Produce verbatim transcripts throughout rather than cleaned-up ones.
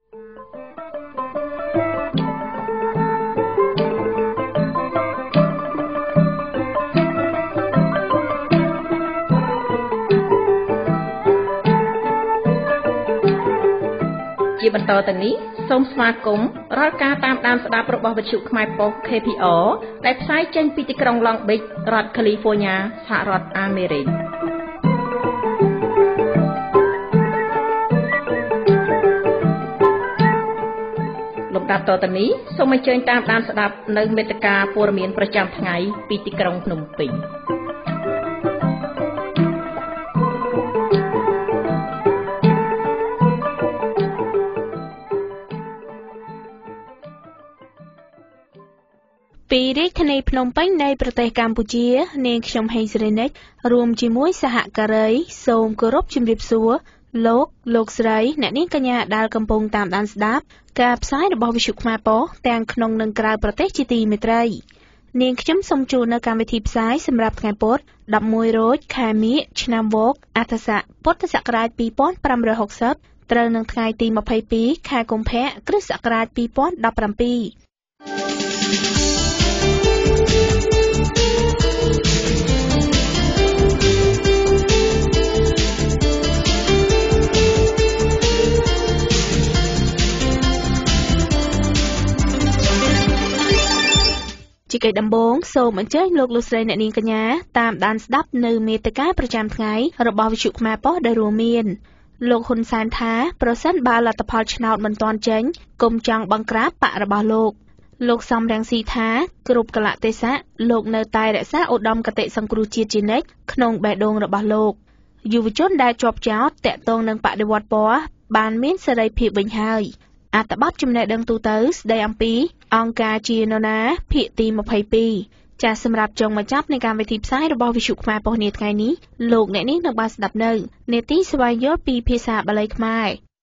ជាបន្តទៅនេះសូមស្វាគមន៍រាល់ការតាមដានស្ដាប់របស់វិទ្យុខ្មែរប៉ុស្តិ៍ K P R ដែលផ្សាយចេញពីទីក្រុង Long Beach រដ្ឋ California សហរដ្ឋអាមេរិកលំដាប់តទៅនេះសូមអញ្ជើញតាមដានស្ដាប់នៅមេត្តាព័ត៌មានប្រចាំថ្ងៃពីទីក្រុងភ្នំពេញពីរាជធានីភ្នំពេញនៃប្រទេសកម្ពុជានាងខ្ញុំហេងសេរីនិចរួមជាមួយសហការីសូមគោរពជម្រាបសួរលោកលោកស្រីអ្នកនាងកញ្ញាដែលកំពុងតាមដានស្ដាប់ការផ្សាយរបស់វិទ្យុខ្មែរប៉ុស្តិ៍ទាំងក្នុងនិងក្រៅប្រទេសជាទីមេត្រីនាងខ្ញុំសូមជូននៅកម្មវិធីផ្សាយសម្រាប់ថ្ងៃពុធដប់មួយរោចខែមិញឆ្នាំវកអត្តស័កពុទ្ធសករាជពីរពាន់ប្រាំរយហកសិបត្រូវនឹងថ្ងៃទីម្ភៃពីរខែកុម្ភៈគ្រិស្តសករាជពីរពាន់ដប់ប្រាំពីរជាកិច្ចដំបូងសូមអញ្ជើញលោកលោកស្រីអ្នកនាងកញ្ញាតាមដានស្ដាប់នៅមេត្តាប្រចាំថ្ងៃរបស់វិទ្យុខ្មែរប៉ុស្តិ៍ដែលរួមមានលោកហ៊ុនសែនថាប្រសិនបើលទ្ធផលឆ្នោតមិនទាន់ចេញកុំចង់បង្ក្រាបបករបស់លោកលោកសំរងស៊ីថាគ្រប់កលៈទេសៈលោកនៅតែរក្សាឧត្តមគតិសង្គ្រោះជាតិជានិច្ចក្នុងបេះដូងរបស់លោកយុវជនដែលជាប់ចោទតាក់ទងនឹងបដិវត្តពណ៌បានមានសេរីភាពវិញហើយអត្ថបទចំណេះដឹងទូទៅស្ដីអំពីអង្គការជាណូណាភាគទីម្ភៃពីរចាសសម្រាប់ចុងបញ្ចប់នៃកម្មវិធីផ្សាយរបស់វិទ្យុខ្មែរប៉ុស្តិ៍នាថ្ងៃនេះលោកអ្នកនាងនឹងបានស្ដាប់នៅនេតិស្វែងយល់ពីភាសាបាលីខ្មែរ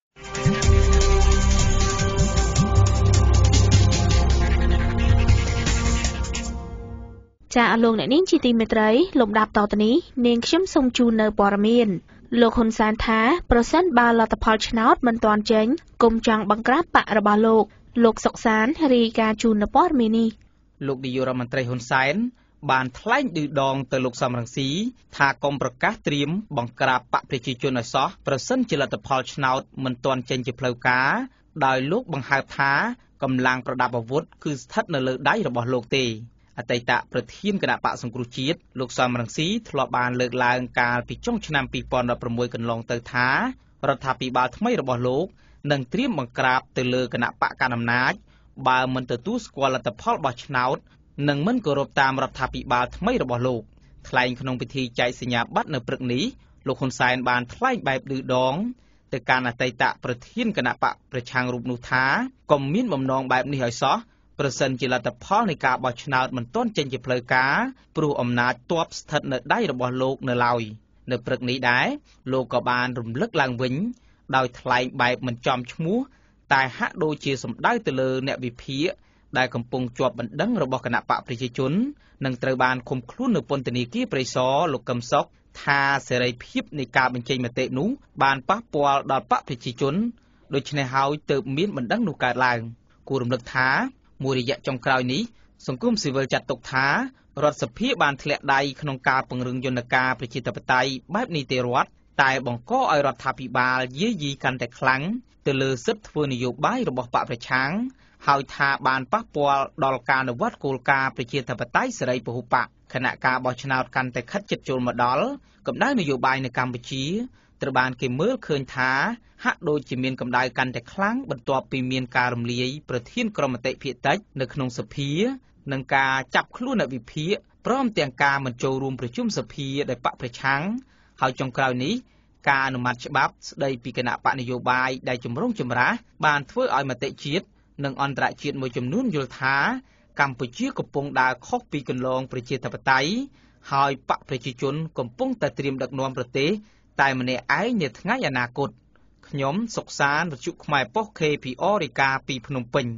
ចាសលោកអ្នកនាងជាទីមេត្រីលំដាប់តទៅនេះនាងខ្ញុំសូមជូននៅព័ត៌មានលោកហ៊ុនសែនថាប្រសិនបើលទ្ធផលឆ្នោតមិនទាន់ចេញកុំចង់បង្ក្រាបបករបស់លោកលោកសុកសានរាយការណ៍ជូននៅព័ត៌មាននេះលោកនាយករដ្ឋមន្ត្រីហ៊ុនសែនបានថ្លែងឌឺដងទៅលោកសំរងស៊ីថាកុំប្រកាសត្រៀមបង្ក្រាបបកប្រជាជនឲ្យសោះប្រសិនជាលទ្ធផលឆ្នោតមិនទាន់ចេញជាផ្លូវការដោយលោកបង្ហើបថាកម្លាំងប្រដាប់អាវុធគឺស្ថិតនៅលើដៃរបស់លោកទេអតីតប្រធានគណៈបកសង្គ្រោះជាតិលោកសំរងស៊ីធ្លាប់បានលើកឡើងកាលពីចុងឆ្នាំពីរពាន់ដប់ប្រាំមួយកន្លងទៅថារដ្ឋាភិបាលថ្មីរបស់លោកនឹងត្រៀមបង្ក្រាបទៅលើគណៈបកកណ្ដាលអំណាចបើមិនទទួលស្គាល់លទ្ធផលបោះឆ្នោតនិងមិនគោរពតាមរដ្ឋាភិបាលថ្មីរបស់លោកថ្លែងក្នុងពិធីចែកសញ្ញាបត្រនៅព្រឹកនេះលោកហ៊ុនសែនបានថ្លែងបែបឌឺដងទៅកាន់អតីតប្រធានគណៈបកប្រឆាំងរូបនោះថាកុំមានបំណងបែបនេះឲ្យសោះប្រសិនជាលទ្ធផលនៃការបោះឆ្នោតមិនទាន់ចេញជាផ្លូវការព្រោះអំណាចទ័ពស្ថិតនៅដៃរបស់លោកនៅឡើយនៅព្រឹកនេះដែរលោកក៏បានរំលឹកឡើងវិញដោយថ្លែងបែបមិនចំឈ្មោះតែហាក់ដូចជាសម្ដៅទៅលើអ្នកវិភាគដែលកំពុងជាប់បណ្ដឹងរបស់គណៈបកប្រជាជននិងត្រូវបានឃុំខ្លួននៅពន្ធនាគារព្រៃសរលោកកឹមសុខថាសេរីភាពនៃការបញ្ចេញមតិនោះបានប៉ះពាល់ដល់បកប្រជាជនដូច្នេះហើយទើបមានបណ្ដឹងនោះកើតឡើងគួររំលឹកថាមួយរយៈចុងក្រោយនេះសង្គមស៊ីវិលចាត់ទុកថារដ្ឋសភាបានធ្លាក់ដៃក្នុងការពង្រឹងយន្តការប្រជាធិបតេយ្យបែបនីតិរដ្ឋតែបង្កឲ្យរដ្ឋាភិបាលយាយីកាន់តែខ្លាំងទៅលើសិទ្ធិធ្វើនយោបាយរបស់បកប្រឆាំងហើយថាបានប៉ះពាល់ដល់ការអនុវត្តគោលការណ៍ប្រជាធិបតេយ្យសេរីពហុបកគណៈការបោះឆ្នោតកាន់តែខិតជិតចូលមកដល់កម្ដៅនយោបាយនៅកម្ពុជាត្រូវបានគេមើលឃើញថាហាក់ដូចជាមានកម្ដៅកាន់តែខ្លាំងបន្ទាប់ពីមានការរំលាយប្រធានក្រុមមតិភាគតិចនៅក្នុងសភានិងការចាប់ខ្លួនអ្នកវិភាគព្រមទាំងការមិនចូលរួមប្រជុំសភាដោយបកប្រឆាំងហើយចុងក្រោយនេះការអនុម័តច្បាប់ស្ដីពីគណៈបកនយោបាយដែលជំរុងចម្រាស់បានធ្វើឲ្យមតិជាតិនិងអន្តរជាតិមួយចំនួនយល់ថាកម្ពុជាកំពុងដើរខុសពីគន្លងប្រជាធិបតេយ្យហើយបកប្រជាជនកំពុងតែត្រៀមដឹកនាំប្រទេសតែម្នាក់ឯងនាថ្ងៃអនាគតខ្ញុំសុកសានវិទ្យុខ្មែរប៉ុស្តិ៍ K P R រាយការណ៍ពីភ្នំពេញ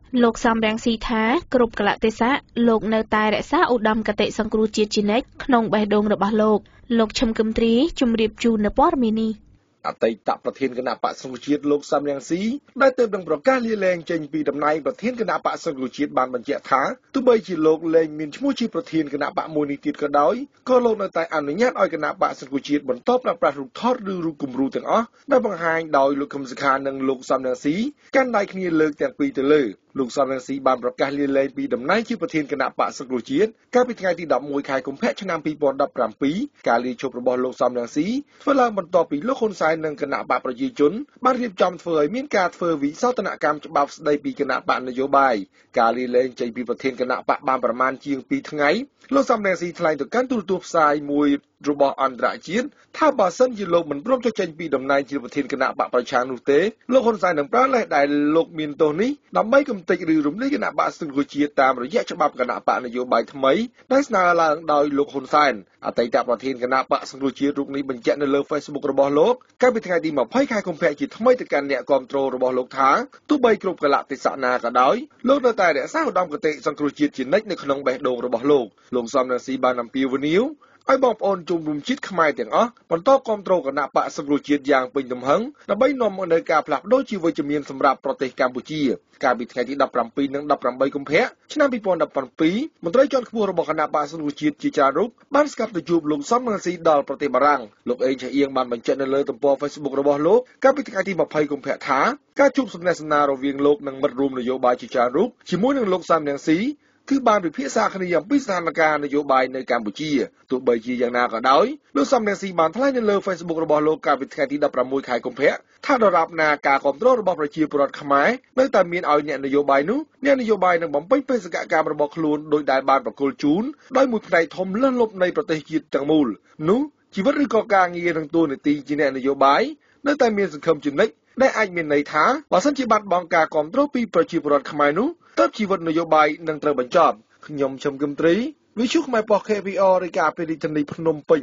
លោកសំរងស៊ីថាគ្រប់កលៈទេសៈលោកនៅតែរក្សាឧត្តមគតិសង្គ្រោះជាតិជានិច្ចក្នុងបេះដូងរបស់លោកលោកឈឹមគឹមទ្រីជម្រាបជូននៅព័ត៌មាននេះអតីតប្រធានគណៈបក្សសង្គ្រោះជាតិលោកសំរងស៊ីដែលទើបនឹងប្រកាសលាលែងចេញពីតំណែងប្រធានគណៈបក្សសង្គ្រោះជាតិបានបញ្ជាក់ថាទោះបីជាលោកលែងមានឈ្មោះជាប្រធានគណៈបក្សមួយនេះទៀតក៏ដោយក៏លោកនៅតែអនុញ្ញាតឲ្យគណៈបក្សសង្គ្រោះជាតិបន្តប្រើប្រាស់រូបថតឬរូបគំរូទាំងអស់ដែលបង្ហាញដោយលោកកឹមសុខានិងលោកសំរងស៊ីកាន់ដៃគ្នាលើកទាំងពីរទៅលើលោកសំរងស៊ីបានប្រកាសលាលែងពីតំណែងជាប្រធានគណៈបក្សសង្គ្រោះជាតិកាលពីថ្ងៃទីដប់មួយខែកុម្ភៈឆ្នាំពីរពាន់ដប់ប្រាំពីរការលាឈប់របស់លោកសំរងស៊ីធ្វើឡើងបន្ទាប់ពីលោកហ៊ុនសែននិងគណៈបក្សប្រជាជនបានរៀបចំធ្វើឲ្យមានការធ្វើវិសោធនកម្មច្បាប់ស្ដីពីគណៈបក្សនយោបាយការលាលែងចេញពីប្រធានគណៈបក្សបានប្រមាណជាងពីរថ្ងៃលោកសំរងស៊ីថ្លែងទៅកាន់ទូរទស្សន៍ផ្សាយមួយរបស់អន្តរជាតិថាបើសិនជាលោកមិនព្រមចុះចេញពីតំណែងជាប្រធានគណៈបក្សប្រឆាំងនោះទេលោកហ៊ុនសែននឹងប្រើលេសដែលលោកមានទោសនេះដើម្បីកំទេចឬរំលាយគណៈបក្សសង្គ្រោះជាតិតាមរយៈច្បាប់គណៈបក្សនយោបាយថ្មីដែលស្នើឡើងដោយលោកហ៊ុនសែនអតីតប្រធានគណៈបក្សសង្គ្រោះជាតិរូបនេះបញ្ជាក់នៅលើ Facebook របស់លោកកាលពីថ្ងៃទីម្ភៃខែកុម្ភៈជាថ្មីទៅកាន់អ្នកគាំទ្ររបស់លោកថាទោះបីគ្រប់កលៈទេសៈណាក៏ដោយលោកនៅតែរក្សាឧត្តមគតិសង្គ្រោះជាតិជានិច្ចនៅក្នុងបេះដូងរបស់លោកលោកសំរងស៊ីបានអំពាវនាវឲ្យបងប្អូនជុំរួមជាតិខ្មែរទាំងអស់បន្តគាំទ្រគណៈបក្សសង្គ្រោះជាតិយ៉ាងពេញទំហឹងដើម្បីនាំមកនូវការផ្លាស់ប្ដូរជាវិជ្ជមានសម្រាប់ប្រទេសកម្ពុជាកាលពីថ្ងៃទីដប់ប្រាំពីរនិងដប់ប្រាំបីកុម្ភៈឆ្នាំពីរពាន់ដប់ប្រាំពីរមន្ត្រីជាន់ខ្ពស់របស់គណៈបក្សសង្គ្រោះជាតិជាច្រើនរូបបានស្កាប់ទៅជួបលោកសំរងស៊ីដល់ប្រទេសបារាំងលោកអេងឆៃអៀងបានបញ្ជាក់នៅលើទំព័រ Facebook របស់លោកកាលពីថ្ងៃទីម្ភៃកុម្ភៈថាការជួបសំណេះសំណាលរវាងលោកនិងមិត្តរួមនយោបាយជាច្រើនរូបជាមួយនឹងលោកសំរងស៊ីគឺបានពិភាក្សាគ្នាអំពីស្ថានភាពនយោបាយនៅកម្ពុជាទោះបីជាយ៉ាងណាក៏ដោយលោកសំរងស៊ីបានថ្លែងនៅលើ Facebook របស់លោកកាលពីថ្ងៃទីដប់ប្រាំមួយខែកុម្ភៈថាដរាបណាការគ្រប់គ្រងរបស់ប្រជាពលរដ្ឋខ្មែរនៅតែមានឲ្យអ្នកនយោបាយនោះអ្នកនយោបាយនឹងបំពេញបេសកកម្មរបស់ខ្លួនដោយដែលបានប្រគល់ជូនដោយមួយផ្នែកធំលើសលប់នៃប្រទេសជាតិទាំងមូលនោះជីវិតឬក៏ការងារនឹងតួនាទីជាអ្នកនយោបាយនៅតែមានសង្ឃឹមជានិច្ចដែលអាចមានន័យថាបើសិនជាបាត់បង់ការគ្រប់គ្រងពីប្រជាពលរដ្ឋខ្មែរនោះតើជីវិតនយោបាយនឹងត្រូវបញ្ចប់ខ្ញុំឈឹមគឹមទ្រីវិទ្យុខ្មែរប៉ុស្តិ៍ ខេ វី អារ រាយការណ៍ពីរាជធានីភ្នំពេញ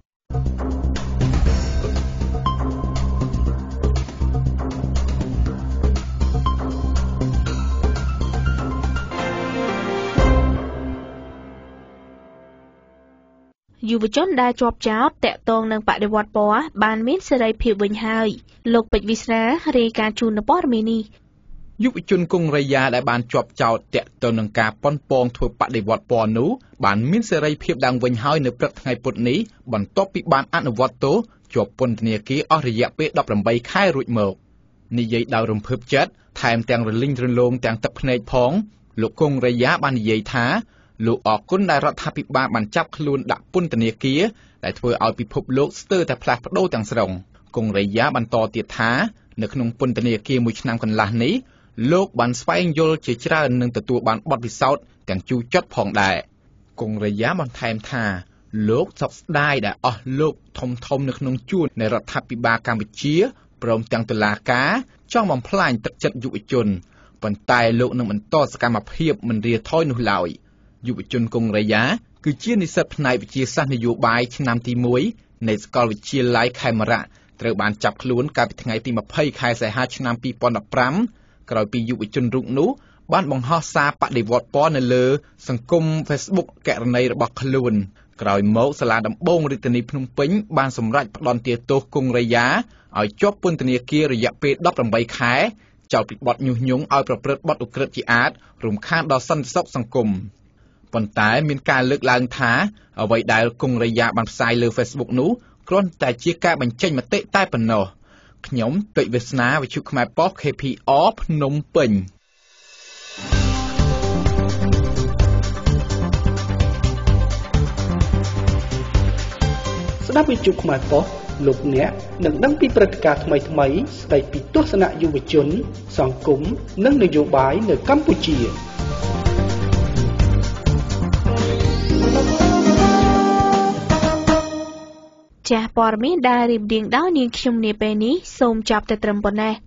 យុវជនដែលជាប់ចោទតាក់ទងនឹងបដិវត្តពណ៌បានមានសេរីភាពវិញហើយលោកពេជ្រវិស្រារាយការណ៍ជូននៅព័ត៌មាននេះយុវជនគង់រយ៉ាដែលបានជាប់ចោទតាក់ទងនឹងការប៉ុនប៉ងធ្វើបដិវត្តពណ៌នោះបានមានសេរីភាពឡើងវិញហើយនៅព្រឹកថ្ងៃពុធនេះបន្ទាប់ពីបានអនុវត្តទោសជាប់ពន្ធនាគារអស់រយៈពេលដប់ប្រាំបីខែរួចមកនិយាយដោយរំភើបចិត្តថែមទាំងរលីងរលោងទាំងទឹកភ្នែកផងលោកគង់រយ៉ាបាននិយាយថាលោកអរគុណដែលរដ្ឋាភិបាលបានចាប់ខ្លួនដាក់ពន្ធនាគារដែលធ្វើឲ្យពិភពលោកស្ទើរតែផ្លាស់ប្ដូរទាំងស្រុងគង់រយ៉ាបន្តទៀតថានៅក្នុងពន្ធនាគារមួយឆ្នាំកន្លះនេះលោកបានស្វែងយល់ជាច្រើននិងទទួលបានបទពិសោធន៍ទាំងជូរចត់ផងដែរគង់រយ៉ាបន្ថែមថាលោកសោកស្ដាយដែលអស់លោកធំធំនៅក្នុងជួរនៃរដ្ឋាភិបាលកម្ពុជាព្រមទាំងតុលាការចង់បំផ្លាញទឹកចិត្តយុវជនប៉ុន្តែលោកនឹងបន្តសកម្មភាពមិនរាថយនោះឡើយយុវជនគង់រយ៉ាគឺជានិស្សិតផ្នែកវិទ្យាសាស្ត្រនយោបាយឆ្នាំទីមួយនៃសាកលវិទ្យាល័យខេមរៈត្រូវបានចាប់ខ្លួនកាលពីថ្ងៃទីម្ភៃខែសីហាឆ្នាំពីរពាន់ដប់ប្រាំក្រោយពីយុវជនរូបនោះបានបង្ហោះសារបដិវត្តពណ៌នៅលើសង្គម Facebook ករណីរបស់ខ្លួនក្រោយមកសាលាដំបងរាជធានីភ្នំពេញបានសម្រេចផ្តន្ទាទោសគង់រយ៉ាឲ្យជាប់ពន្ធនាគាររយៈពេលដប់ប្រាំបីខែចោទពីបទញុះញង់ឲ្យប្រព្រឹត្តបទឧក្រិដ្ឋជាអាតរំខានដល់សន្តិសុខសង្គមប៉ុន្តែមានការលើកឡើងថាអ្វីដែលគង់រយ៉ាបានផ្សាយលើ Facebook នោះគ្រាន់តែជាការបញ្ចេញមតិតែប៉ុណ្ណោះខ្ញុំពេជ្រវាសនាវិទ្យុខ្មែរប៉ុស្តិ៍ ខេ ភី អារ ភ្នំពេញស្ដាប់វិទ្យុខ្មែរប៉ុស្តិ៍លោកអ្នកនឹងដឹងពីព្រឹត្តិការណ៍ថ្មីៗស្ដីពីទស្សនៈយុវជនសង្គមនិងនយោបាយនៅកម្ពុជាចាស់ព័ត៌មានដែលរៀបរៀងដោយនាងខ្ញុំនាពេលនេះសូមចាប់តែត្រឹមប៉ុណ្ណេះ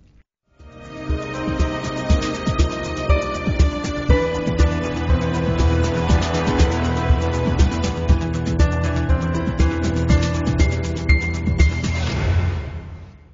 ច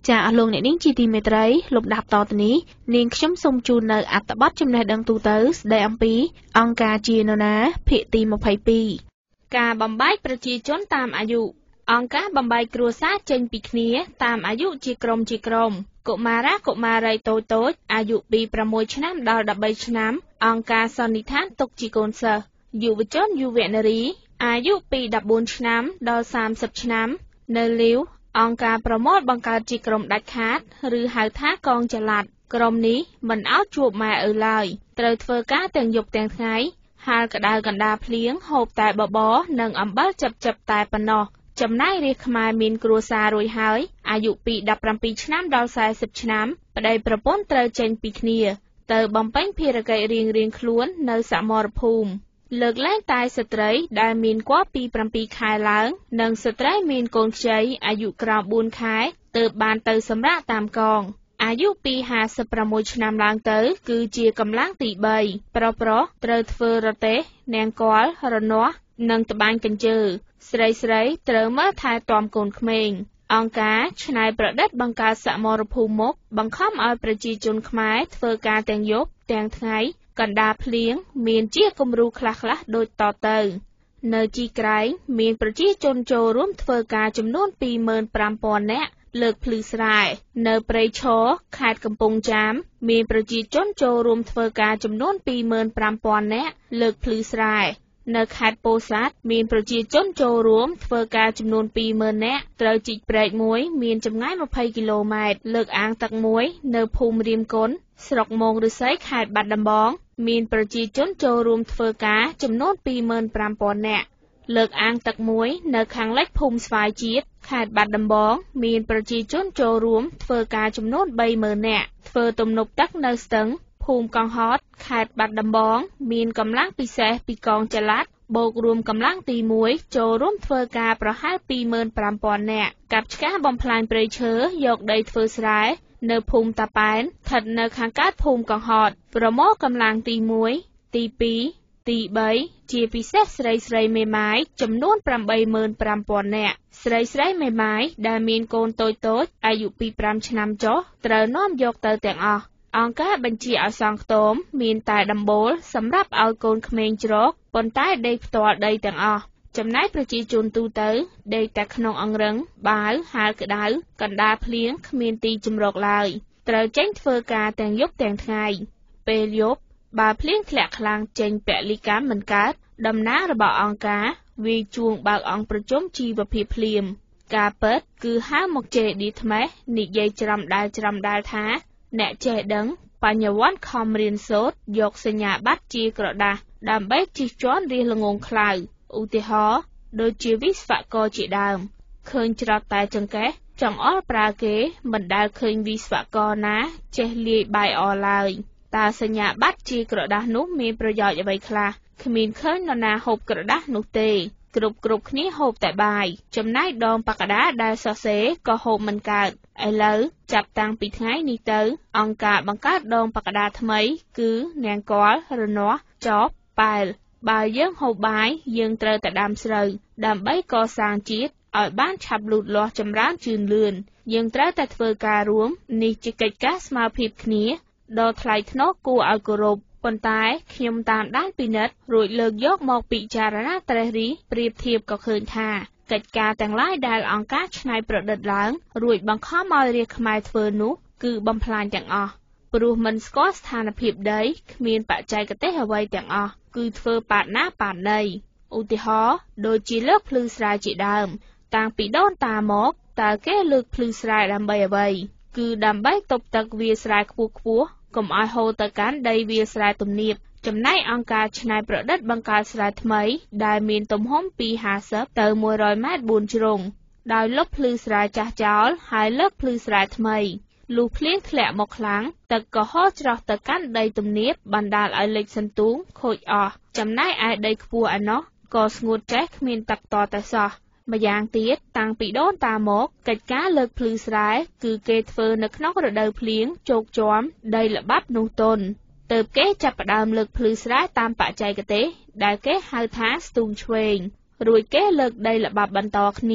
ចាអស់លោកអ្នកនាងជាទីមេត្រីលោកដាប់តទៅនេះនាងខ្ញុំសូមជូននៅអត្ថបទចំណេះដឹងទូទៅស្ដីអំពីអង្គការជានរណាភាគទីម្ភៃពីរការបំបែកប្រជាជនតាមអាយុអង្គការបំបែកគ្រួសារចេញពីគ្នាតាមអាយុជាក្រុមជាក្រុមកុមារាកុមារីតូចតូចអាយុពីប្រាំមួយឆ្នាំដល់ដប់បីឆ្នាំអង្គការសន្និដ្ឋានទុកជាកូនសិស្សយុវជនយុវនារីអាយុពីដប់បួនឆ្នាំដល់សាមសិបឆ្នាំនៅលាវអង្គការប្រមូលបង្កើតជាក្រុមដាច់ខាតឬហៅថាកងចល័តក្រុមនេះមិនអោតជួបម៉ែឪឡើយត្រូវធ្វើការទាំងយប់ទាំងថ្ងៃហាលក្តៅកណ្ដាលភ្លៀងហូបតែបបរនិងអំបិលចិបចិបតែប៉ុណ្ណោះចំណែករាជខ្មែរមានគ្រួសាររួចហើយអាយុពីដប់ប្រាំពីរឆ្នាំដល់សែសិបឆ្នាំប្តីប្រពន្ធត្រូវចេញពីគ្នាទៅបំពេញភារកិច្ចរៀងៗខ្លួននៅសមរភូមិលើកលែងតែស្ត្រីដែលមានគប្បីពីប្រាំពីរខែឡើងនិងស្ត្រីមានកូនខ្ចីអាយុក្រោមបួនខែទើបបានទៅសម្រាកតាមកងអាយុពីហាសិបប្រាំមួយឆ្នាំឡើងទៅគឺជាកម្លាំងទីបីប្រុសប្រុសត្រូវធ្វើរទេះនាងកលរនាស់និងត្បាញកញ្ជើស្រីស្រីត្រូវមើលថែទាំកូនក្មេងអង្គការច្នៃប្រឌិតបង្កើតសមរភូមិមុខបង្ខំឲ្យប្រជាជនខ្មែរធ្វើការទាំងយប់ទាំងថ្ងៃកណ្ដាលភ្លៀងមានជាគំរូខ្លះៗដូចតទៅនៅជីក្រែងមានប្រជាជនចូលរួមធ្វើការចំនួនពីរម៉ឺនប្រាំពាន់នាក់លើកភ្លឺស្រែនៅព្រៃឈរខេត្តកំពង់ចាមមានប្រជាជនចូលរួមធ្វើការចំនួនពីរម៉ឺនប្រាំពាន់នាក់លើកភ្លឺស្រែនៅខេត្តពោធិ៍សាត់មានប្រជាជនចូលរួមធ្វើការចំនួនពីរម៉ឺននាក់ត្រូវជីកព្រែកមួយមានចម្ងាយម្ភៃគីឡូម៉ែត្រលើកអាងទឹកមួយនៅភូមិរៀមគុនស្រុកមោងឫស្សីខេត្តបាត់ដំបងមានប្រជាជនចូលរួមធ្វើការចំនួនពីរម៉ឺនប្រាំពាន់នាក់លើកអាងទឹកមួយនៅខាងលិចភូមិស្វាយជាតិខេត្តបាត់ដំបងមានប្រជាជនចូលរួមធ្វើការចំនួនបីម៉ឺននាក់ធ្វើទំនប់ទឹកនៅស្ទឹងភូមិកង្ហតខេត្តបាត់ដំបងមានកម្លាំងពិសេសពីកងចល័តបូករួមកម្លាំងទីមួយចូលរួមធ្វើការប្រហែលពីរម៉ឺនប្រាំពាន់នាក់កាប់ឆ្ការបំផ្លាញព្រៃឈើយកដីធ្វើស្រែនៅភូមិតាប៉ែនស្ថិតនៅខាងកើតភូមិកង្ហតប្រមូលកម្លាំងទីមួយទីពីរទីបីជាពិសេសស្រីស្រីមេម៉ាយចំនួនប្រាំបីម៉ឺនប្រាំពាន់នាក់ស្រីស្រីមេម៉ាយដែលមានកូនតូចតូចអាយុពីប្រាំឆ្នាំចុះត្រូវនាំយកទៅទាំងអស់អង្គការបញ្ជាឲ្យសង់ខ្ទមមានតែដំបូលសម្រាប់ឲ្យកូនក្មេងជ្រកប៉ុន្តែដេកផ្ទាល់ដីទាំងអស់ចំណែកប្រជាជនទូទៅដេកតែក្នុងអង្រឹងបាវហាលក្តៅកណ្ដាលភ្លៀងគ្មានទីជម្រកឡើយត្រូវចេញធ្វើការទាំងយប់ទាំងថ្ងៃពេលយប់បើភ្លៀងធ្លាក់ខ្លាំងចេញពលិកម្មមិនកើតតំណាងរបស់អង្គការវាយជួងបើកអង្គប្រជុំជីវភាពភ្លាមការពិតគឺហៅមកជេឌីថ្មេះនិយាយច្រាំដែលច្រាំដែលថាអ្នកចេះដឹងបញ្ញវន្តខំរៀនសូត្រយកសញ្ញាបត្រជាក្រដាសដើម្បីជិះជាន់រៀសល្ងងខ្លៅឧទាហរណ៍ដូចជាវិស្វករជាដើមឃើញច្រត់តែចង្កេះចង្អុលប្រើគេមិនដែលឃើញវិស្វករណាចេះលាយបាយអឡើយតើសញ្ញាបត្រជាក្រដាសនោះមានប្រយោជន៍អ្វីខ្លះគ្មានឃើញនរណាហូបក្រដាសនោះទេគ្រប់គ្រប់គ្នាហូបតែបាយចំណែកដងបកដាដែលសរសេរក៏ហូបមិនកើតឥឡូវចាប់តាំងពីថ្ងៃនេះទៅអង្គការបង្កើតដងបកដាថ្មីគឺនាងកលរនាស់ចបប៉ែលបើយើងហូបបាយយើងត្រូវតែដាំស្រូវដើម្បីកសាងជាតិឲ្យបានឆាប់លូតលាស់ចម្រើនជឿនលឿនយើងត្រូវតែធ្វើការរួមនេះជាកិច្ចការស្មើភាពគ្នាដ៏ថ្លៃថ្នូរគួរឲ្យគោរពប៉ុន្តែខ្ញុំតាមដានពិនិត្យរួចលើកយកមកពិចារណាត្រេះរិះប្រៀបធៀបក៏ឃើញថាកិច្ចការទាំងឡាយដែលអង្គការច្នៃប្រឌិតឡើងរួចបង្ខំឲ្យរាជខ្មែរធ្វើនោះគឺបំផ្លាញទាំងអស់ព្រោះមិនស្គាល់ស្ថានភាពដីគ្មានបច្ចេកទេសអ្វីទាំងអស់គឺធ្វើប៉ាតណាប៉ាតណីឧទាហរណ៍ដូចជាលើកភ្លឺស្រែជាដើមតាំងពីដូនតាមកតើគេលើកភ្លឺស្រែដើម្បីអ្វីគឺដើម្បីទប់ទឹកវាលស្រែខ្ពស់ខ្ពស់កុំឲ្យហូរទៅកាន់ដីវាលស្រែទំនាបចំណែកអង្គការច្នៃប្រឌិតបង្កើតស្រែថ្មីដែលមានទំហំពីห้าสิบទៅមួយរយម៉ែត្របួនជ្រុងដោយលុបភ្លឺស្រែចាស់ចោលហើយលើកភ្លឺស្រែថ្មីលុះភ្លៀងធ្លាក់មកខ្លាំងទឹកក៏ហូរច្រោះទៅកាន់ដីទំនាបបណ្ដាលឲ្យលិចសន្ទូងខូចអស់ចំណែកឯដីខ្ពស់ឯណោះក៏ស្ងួតចេះគ្មានទឹកតតែសោះម្យ៉ាងទៀតតាំងពីដូនតាមកកិច្ចការលើកភ្លឺស្រែគឺគេធ្វើនៅក្នុងរដូវភ្លៀងជោគជាំដីល្បាប់នោះទន់ទើបគេចាប់ផ្ដើមលើកភ្លឺស្រែតាមបច្ចេកទេសដែលគេហៅថាស្ទូងឆ្វេងរួចគេលើកដីល្បាប់បន្តគ្នា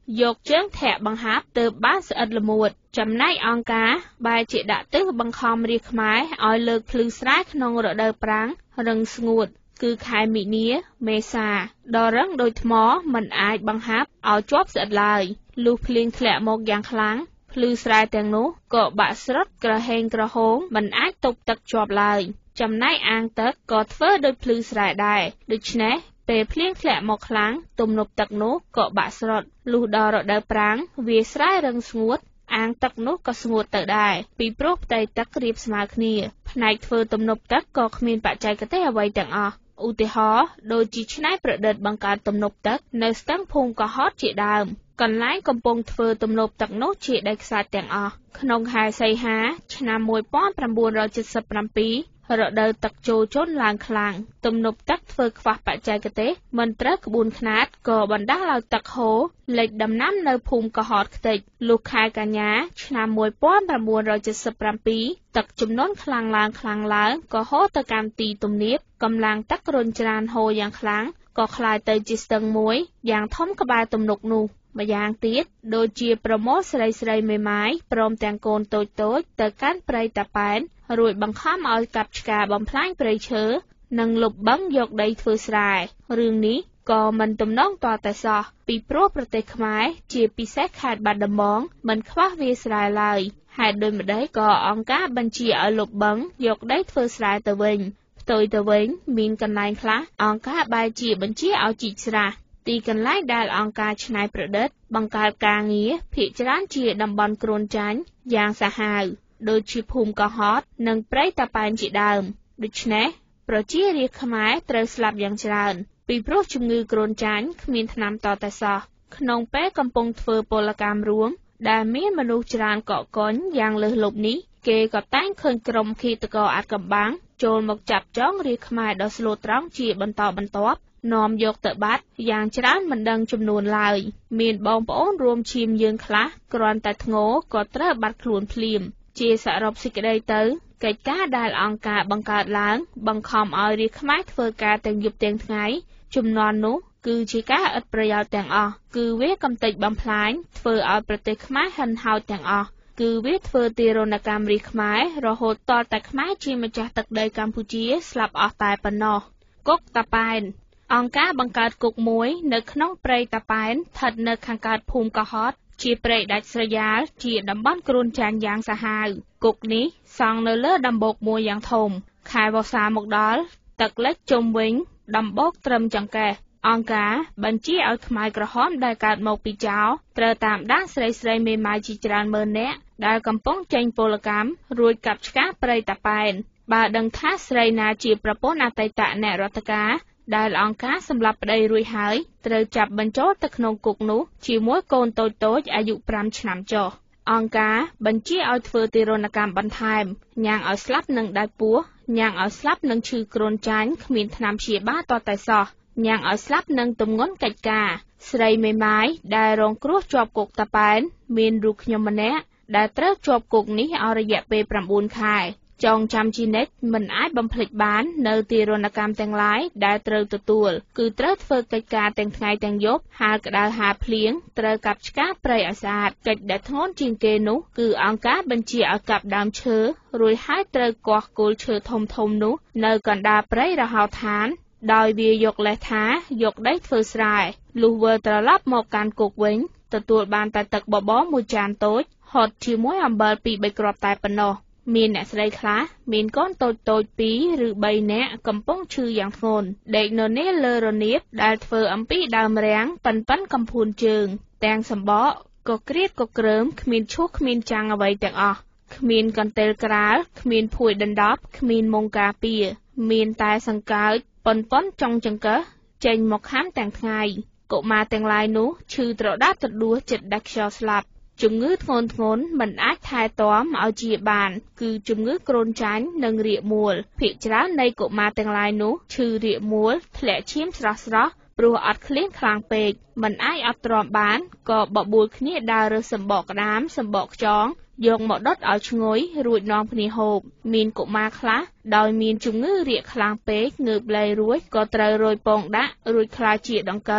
យកជើងធាក់បង្ហាប់ទៅបានស្អិតល្មួតចំណែកអង្គការបែរជាដាក់ទិសបង្ខំរាជខ្មែរឲ្យលើកភ្លឺស្រែក្នុងរដូវប្រាំងរឹងស្ងួតគឺខែមីនាមេសាដ៏រឹងដូចថ្មមិនអាចបង្ហាប់ឲ្យជាប់ស្អិតឡើយលុះភ្លៀងធ្លាក់មកយ៉ាងខ្លាំងភ្លឺស្រែទាំងនោះក៏បាក់ស្រុតក្រហេងក្រហមមិនអាចទប់ទឹកជាប់ឡើយចំណែកអាងទឹកក៏ធ្វើដូចភ្លឺស្រែដែរដូច្នេះពេលភ្លៀងធ្លាក់មកខ្លាំងទំនប់ទឹកនោះក៏បាក់ស្រុតលុះដល់រដូវប្រាំងវាស្រែរឹងស្ងួតអាងទឹកនោះក៏ស្ងួតទៅដែរពីព្រោះផ្ទៃទឹករាបស្មើគ្នាផ្នែកធ្វើទំនប់ទឹកក៏គ្មានបច្ចេកទេសអ្វីទាំងអស់ឧទាហរណ៍ដូចជាច្នៃប្រឌិតបង្កើតទំនប់ទឹកនៅស្ទឹងភូមិកោះហតជាដើមកន្លែងកំពុងធ្វើទំនប់ទឹកនោះជាដីខ្សាច់ទាំងអស់ក្នុងខែសីហាឆ្នាំmột nghìn chín trăm七十七រដូវទឹកចូលជន់ឡើងខ្លាំងទំនប់ទឹកធ្វើខ្វះបច្ចេកទេសមិនត្រូវក្បួនខ្នាតក៏បណ្ដាលឲ្យទឹកហូរលិចដំណាំនៅភូមិកោះហតខ្ទេចលុះខែកញ្ញាឆ្នាំmột nghìn chín trăm七十七ទឹកជំនន់ខ្លាំងឡើងខ្លាំងឡើងក៏ហូរទៅកាន់ទីទំនាបកម្លាំងទឹករុញច្រានហូរយ៉ាងខ្លាំងក៏ក្លាយទៅជាស្ទឹងមួយយ៉ាងធំក្បែរទំនប់នោះម្យ៉ាងទៀតដូចជាប្រមូលស្រីស្រីមេម៉ាយព្រមទាំងកូនតូចតូចទៅកាន់ព្រៃតាប៉ែនរួចបង្ខំឲ្យកាប់ឆ្ការបំផ្លាញព្រៃឈើនិងលុបបង្យកដីធ្វើស្រែរឿងនេះក៏មិនទំនងតតែសោះពីព្រោះប្រទេសខ្មែរជាពិសេសខេត្តបាត់ដំបងមិនខ្វះវាស្រែឡើយហេតុដូចម្តេចក៏អង្គការបញ្ជាឲ្យលុបបង្យកដីធ្វើស្រែទៅវិញផ្ទុយទៅវិញមានកន្លែងខ្លះអង្គការបែរជាបញ្ជាឲ្យជីកស្រះទីកន្លែងដែលអង្គការច្នៃប្រឌិតបង្កើតការងារភាគច្រើនជាតំបន់គ្រួនចាញ់យ៉ាងសាហាវដូចជាភូមិកោះហតនិងព្រៃតាប៉ែនជាដើមដូច្នេះប្រជារាស្ត្រខ្មែរត្រូវស្លាប់យ៉ាងច្រើនពីព្រោះជំងឺគ្រុនចាញ់គ្មានថ្នាំតតែសោះក្នុងពេលកំពុងធ្វើពលកម្មរួមដែលមានមនុស្សច្រើនកកកុញយ៉ាងលើសលប់នេះគេក៏តែងឃើញក្រុមឃាតករអាថ៌កំបាំងចូលមកចាប់ចងរាស្ត្រខ្មែរដ៏ស្លូតត្រង់ជាបន្តបន្ទាប់នាំយកទៅបាត់យ៉ាងច្រើនមិនដឹងចំនួនឡើយមានបងប្អូនរួមឈាមយើងខ្លះគ្រាន់តែធ្ងោក៏ត្រូវបាត់ខ្លួនភ្លាមជាសរុបសេចក្តីទៅកិច្ចការដែលអង្គការបង្កើតឡើងបង្ខំឲ្យរាស្ត្រខ្មែរធ្វើការទាំងយប់ទាំងថ្ងៃជំនាន់នោះគឺជាការឥតប្រយោជន៍ទាំងអស់គឺវាកំទេចបំផ្លាញធ្វើឲ្យប្រទេសខ្មែរហិនហោចទាំងអស់គឺវាធ្វើទារុណកម្មរាស្ត្រខ្មែររហូតតតែខ្មែរជាម្ចាស់ទឹកដីកម្ពុជាស្លាប់អស់តែប៉ុណ្ណោះគុកតាប៉ែនអង្គការបង្កើតគុកមួយនៅក្នុងព្រៃតាប៉ែនស្ថិតនៅខាងកើតភូមិកោះហតជាព្រៃដាច់ស្រយាលជាតំបន់គ្រួនចាញ់យ៉ាងសាហាវគុកនេះសង់នៅលើដំបូកមួយយ៉ាងធំខែវស្សាមកដល់ទឹកលិចជុំវិញដំបូកត្រឹមចង្កេះអង្គការបញ្ជាឲ្យខ្មែរក្រហមដែលកើតមកពីចៅត្រូវតាមដានស្រីស្រីមេម៉ាយជាច្រើនម៉ឺននាក់ដែលកំពុងចេញពលកម្មរួចកាប់ឆ្ការព្រៃតាប៉ែនបើដឹងថាស្រីណាជាប្រពន្ធអតីតអ្នករដ្ឋការដែលអង្គការសម្លាប់ប្តីរួចហើយត្រូវចាប់បញ្ចូលទៅក្នុងគុកនោះជាមួយកូនតូចតូចអាយុប្រាំឆ្នាំចុះអង្គការបញ្ជាឲ្យធ្វើទារុណកម្មបន្ថែមញ៉ាំងឲ្យស្លាប់នឹងដៃពោះញ៉ាំងឲ្យស្លាប់នឹងឈឺគ្រុនចាញ់គ្មានថ្នាំព្យាបាលតតែសោះញ៉ាំងឲ្យស្លាប់នឹងទម្ងន់កិច្ចការស្រីមេម៉ាយដែលរងគ្រោះជាប់គុកតាប៉ែនមានរូបខ្ញុំម្នាក់ដែលត្រូវជាប់គុកនេះអស់រយៈពេល៩ខែចងចាំជានិច្ចមិនអាចបំភ្លេចបាននៅទារុណកម្មទាំងឡាយដែលត្រូវទទួលគឺត្រូវធ្វើកិច្ចការទាំងថ្ងៃទាំងយប់ហាលក្តៅហាលភ្លៀងត្រូវកាប់ឆ្ការព្រៃឲ្យស្អាតកិច្ចដែលធ្ងន់ជាងគេនោះគឺអង្គការបញ្ជាឲ្យកាប់ដើមឈើរួចហើយត្រូវគាស់គល់ឈើធំធំនោះនៅកណ្ដាលព្រៃរហោឋានដោយវាយកលេសថាយកដីធ្វើស្រែលុះវិលត្រឡប់មកកាន់គុកវិញទទួលបានតែទឹកបបរមួយចានតូចហត់ជាមួយអំបិលពីរបីគ្រាប់តែប៉ុណ្ណោះមានអ្នកស្រីខ្លះមានកូនតូចតូចពីរឬបីនាក់កំពុងឈឺយ៉ាងធ្ងន់ដេកនៅនេះលើរនាបដែលធ្វើអំពីដើមរាំងប៉ិនប៉ិនកំភួនជើងទាំងសម្បកក៏ក្រៀតក៏ក្រើមគ្មានឈូសគ្មានចាំងអ្វីទាំងអស់គ្មានកន្ទេលក្រាលគ្មានភួយដណ្ដប់គ្មានមុងការពារមានតែសង្កោចប៉ុនប៉ុនចុងចង្កឹះចេញមកខាំទាំងថ្ងៃកុមារទាំងឡាយនោះឈឺត្រដាកត្រដួសចិត្តដាច់ខ្យល់ស្លាប់ជំងឺធ្ងន់ធ្ងរមិនអាចថែទាំឲ្យជាបានគឺជំងឺគ្រុនចាញ់និងរាគមួលភាគច្រើននៃកុមារទាំងឡាយនោះឈឺរាគមួលធ្លាក់ឈាមស្រស់ស្រស់ព្រោះអត់ឃ្លានខ្លាំងពេកមិនអាចអត់ទ្រាំបានក៏បបួលគ្នាដើររើសសម្បកក្តាមសម្បកខ្យងយកមកដុតឲ្យឈ្ងុយរួចនាំគ្នាហូបមានកុមារខ្លះដោយមានជំងឺរាគខ្លាំងពេកងើបលែងរួចក៏ត្រូវរោយពងដាក់រួចខ្លាចជាដង្កូវ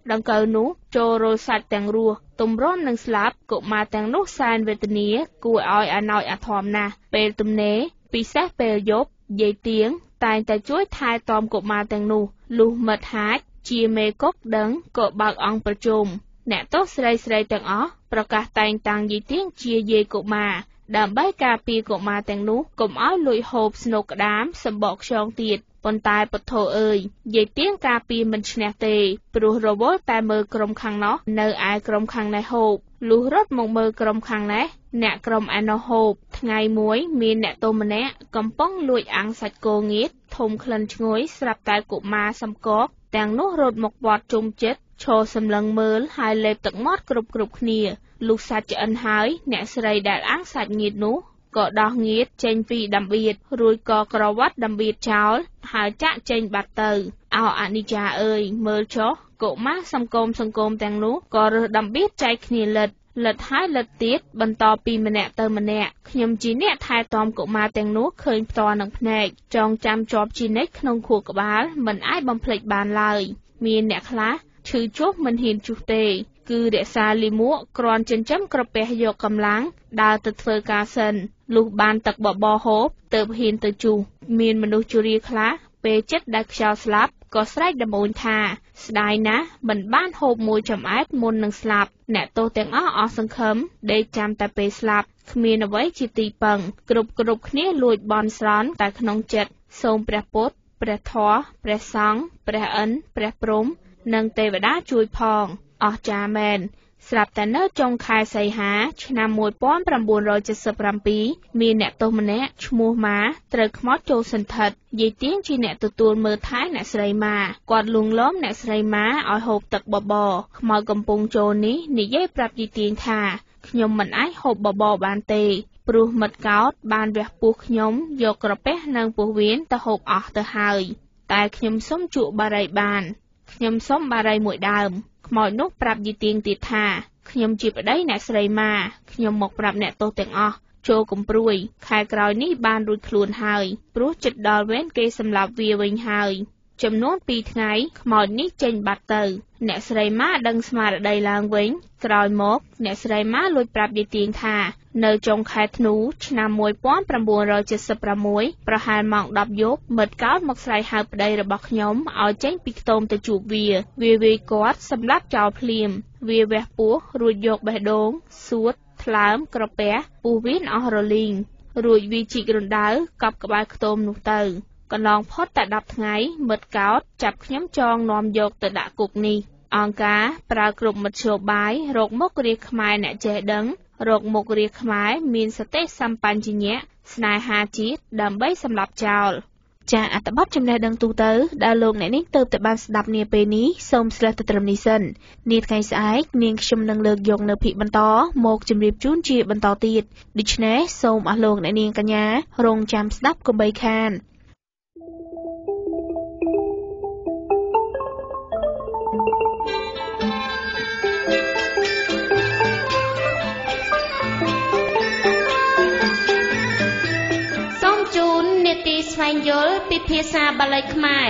đằng cờ nú cho rồi sạch tàng rùa tùm rôn nâng slap cũng mà tàng nút san về tình nghĩa của oi à nói à thòm nà bê tùm nế pi sát bê dốt dây tiếng tài tài chuối thai tòm cũng mà tàng nụ lù mật hát chia mê cốc đấng cọ bạc ongประชุม nẹ tốt srei srei tàng ó ប្រកាសតែងតាំងយីទៀងជាយាយកុមារដើម្បីការពារកុមារទាំងនោះកុំឲ្យលួចហូបស្នូកក្តាមសម្បកខ្យងទៀតប៉ុន្តែពធអើយយាយទៀងការពារមិនឈ្នះទេព្រោះរវល់តែមើលក្រុមខាងនោះនៅឯក្រុមខាងនេះហូបលុះរត់មកមើលក្រុមខាងនេះអ្នកក្រុមឯនោះហូបថ្ងៃមួយមានអ្នកទោម្នាក់កំពុងលួចអាំងសាច់គោងៀតធំក្លិនឈ្ងុយស្រាប់តែកុមារសំកកទាំងនោះរត់មកវត្តជុំចិត្តឈរសម្លឹងមើលហើយលេបទឹកមាត់គ្រប់គ្រប់គ្នាលុះសាច់ឆ្អិនហើយអ្នកស្រីដែលអាំងសាច់ងៀតនោះក៏ដោះងៀតចេញពីដំបៀតរួចក៏ក្រវ៉ាត់ដំបៀតចោលហើយចាក់ចេញបាត់ទៅអោអនិច្ចាអើយមើលចុះកុមារសង្គមសង្គមទាំងនោះក៏រើសដំបៀតចែកគ្នាលិតលិតហើយលិតទៀតបន្តពីម្នាក់ទៅម្នាក់ខ្ញុំជាអ្នកថែទាំកុមារទាំងនោះឃើញផ្ទាល់នឹងភ្នែកចងចាំជាប់ជានិច្ចក្នុងខួរក្បាលមិនអាចបំភ្លេចបានឡើយមានអ្នកខ្លះឈឺចុះមិនហ៊ានជុះទេគឺរក្សាលីមួកគ្រាន់ចិញ្ចឹមក្រពះយកកម្លាំងដើរទៅធ្វើការសិនលុះបានទឹកបបរហូបទើបហ៊ានទៅជុះមានមនុស្សជរាខ្លះពេលចិត្តដែលខ្យល់ស្លាប់ក៏ស្រែកដំបូងថាស្ដាយណាស់មិនបានហូបមួយចំអែតមុននឹងស្លាប់អ្នកទោសទាំងអស់អស់សង្ឃឹមដេកចាំតែពេលស្លាប់គ្មានអ្វីជាទីពឹងគ្រប់គ្រប់គ្នាលួចបន់ស្រន់តែក្នុងចិត្តសូមព្រះពុទ្ធព្រះធម៌ព្រះសង្ឃព្រះឥន្ទព្រះព្រហ្មនិងទេវតាជួយផងអស្ចារ្យមែនស្រាប់តែនៅចុងខែសីហាឆ្នាំmột nghìn chín trăm bảy mươi bảyមានអ្នកទោសម្នាក់ឈ្មោះម៉ាត្រូវខ្មោចចូលសន្ធិដ្ឋយាយទៀងជាអ្នកទទួលមើលថែអ្នកស្រីម៉ាគាត់លួងលោមអ្នកស្រីម៉ាឲ្យហូបទឹកបបរខ្មោចកំពុងចូលនេះនិយាយប្រាប់យាយទៀងថាខ្ញុំមិនអាចហូបបបរបានទេព្រោះមិត្តកោតបានវះពោះខ្ញុំយកក្រពះនិងពោះវៀនទៅហូបអស់ទៅហើយតែខ្ញុំសុំជក់បារីបានខ្ញុំសុំបារីមួយដើមខ្មោចនោះប្រាប់យាយទៀងទៀតថាខ្ញុំជាប្តីអ្នកស្រីម៉ាខ្ញុំមកប្រាប់អ្នកទោសទាំងអស់ចូលកំព្រួយខែក្រោយនេះបានរួចខ្លួនហើយព្រោះចិត្តដល់វេនគេសម្លាប់វាវិញហើយចំនួនពីរថ្ងៃខ្មោចនេះចេញបាត់ទៅអ្នកស្រីម៉ាដឹងស្មារតីឡើងវិញក្រោយមកអ្នកស្រីម៉ាលួចប្រាប់យាយទៀងថានៅចុងខែធ្នូឆ្នាំmột nghìn chín trăm bảy mươi sáuប្រហែលម៉ោងដប់យប់មិត្តកោតមកស្រែកហៅប្តីរបស់ខ្ញុំឲ្យចេញពីខ្ទមទៅជួបវាវាវាយគាត់សម្លាប់ចោលភ្លាមវាវះពោះរួចយកបេះដូងសួតថ្លើមក្រពះពោះវៀនអស់រលីងរួចវាជីករណ្ដៅកប់ក្បាលខ្ទមនោះទៅកន្លងផុតតែដប់ថ្ងៃមិត្តកោតចាប់ខ្ញុំចងនាំយកទៅដាក់គុកនេះអង្គការប្រើគ្រប់មធ្យោបាយរកមុខរាជខ្មែរអ្នកចេះដឹងរកមុខរាជខ្មែរមានសតិសម្បញ្ញៈស្នេហាជាតិដើម្បីសម្លាប់ចោលចាអត្ថបទចំណេះដឹងទូទៅដែលលោកអ្នកនាងទើបតែបានស្ដាប់នាពេលនេះសូមស្លេះទៅត្រឹមនេះសិននាថ្ងៃស្អែកនាងខ្ញុំនឹងលើកយកនៅភាគបន្តមកជម្រាបជូនជាបន្តទៀតដូច្នេះសូមអស់លោកអ្នកនាងកញ្ញារងចាំស្ដាប់កុំបីខានទីស្វែងយល់ពីភាសាបាលីខ្មែរ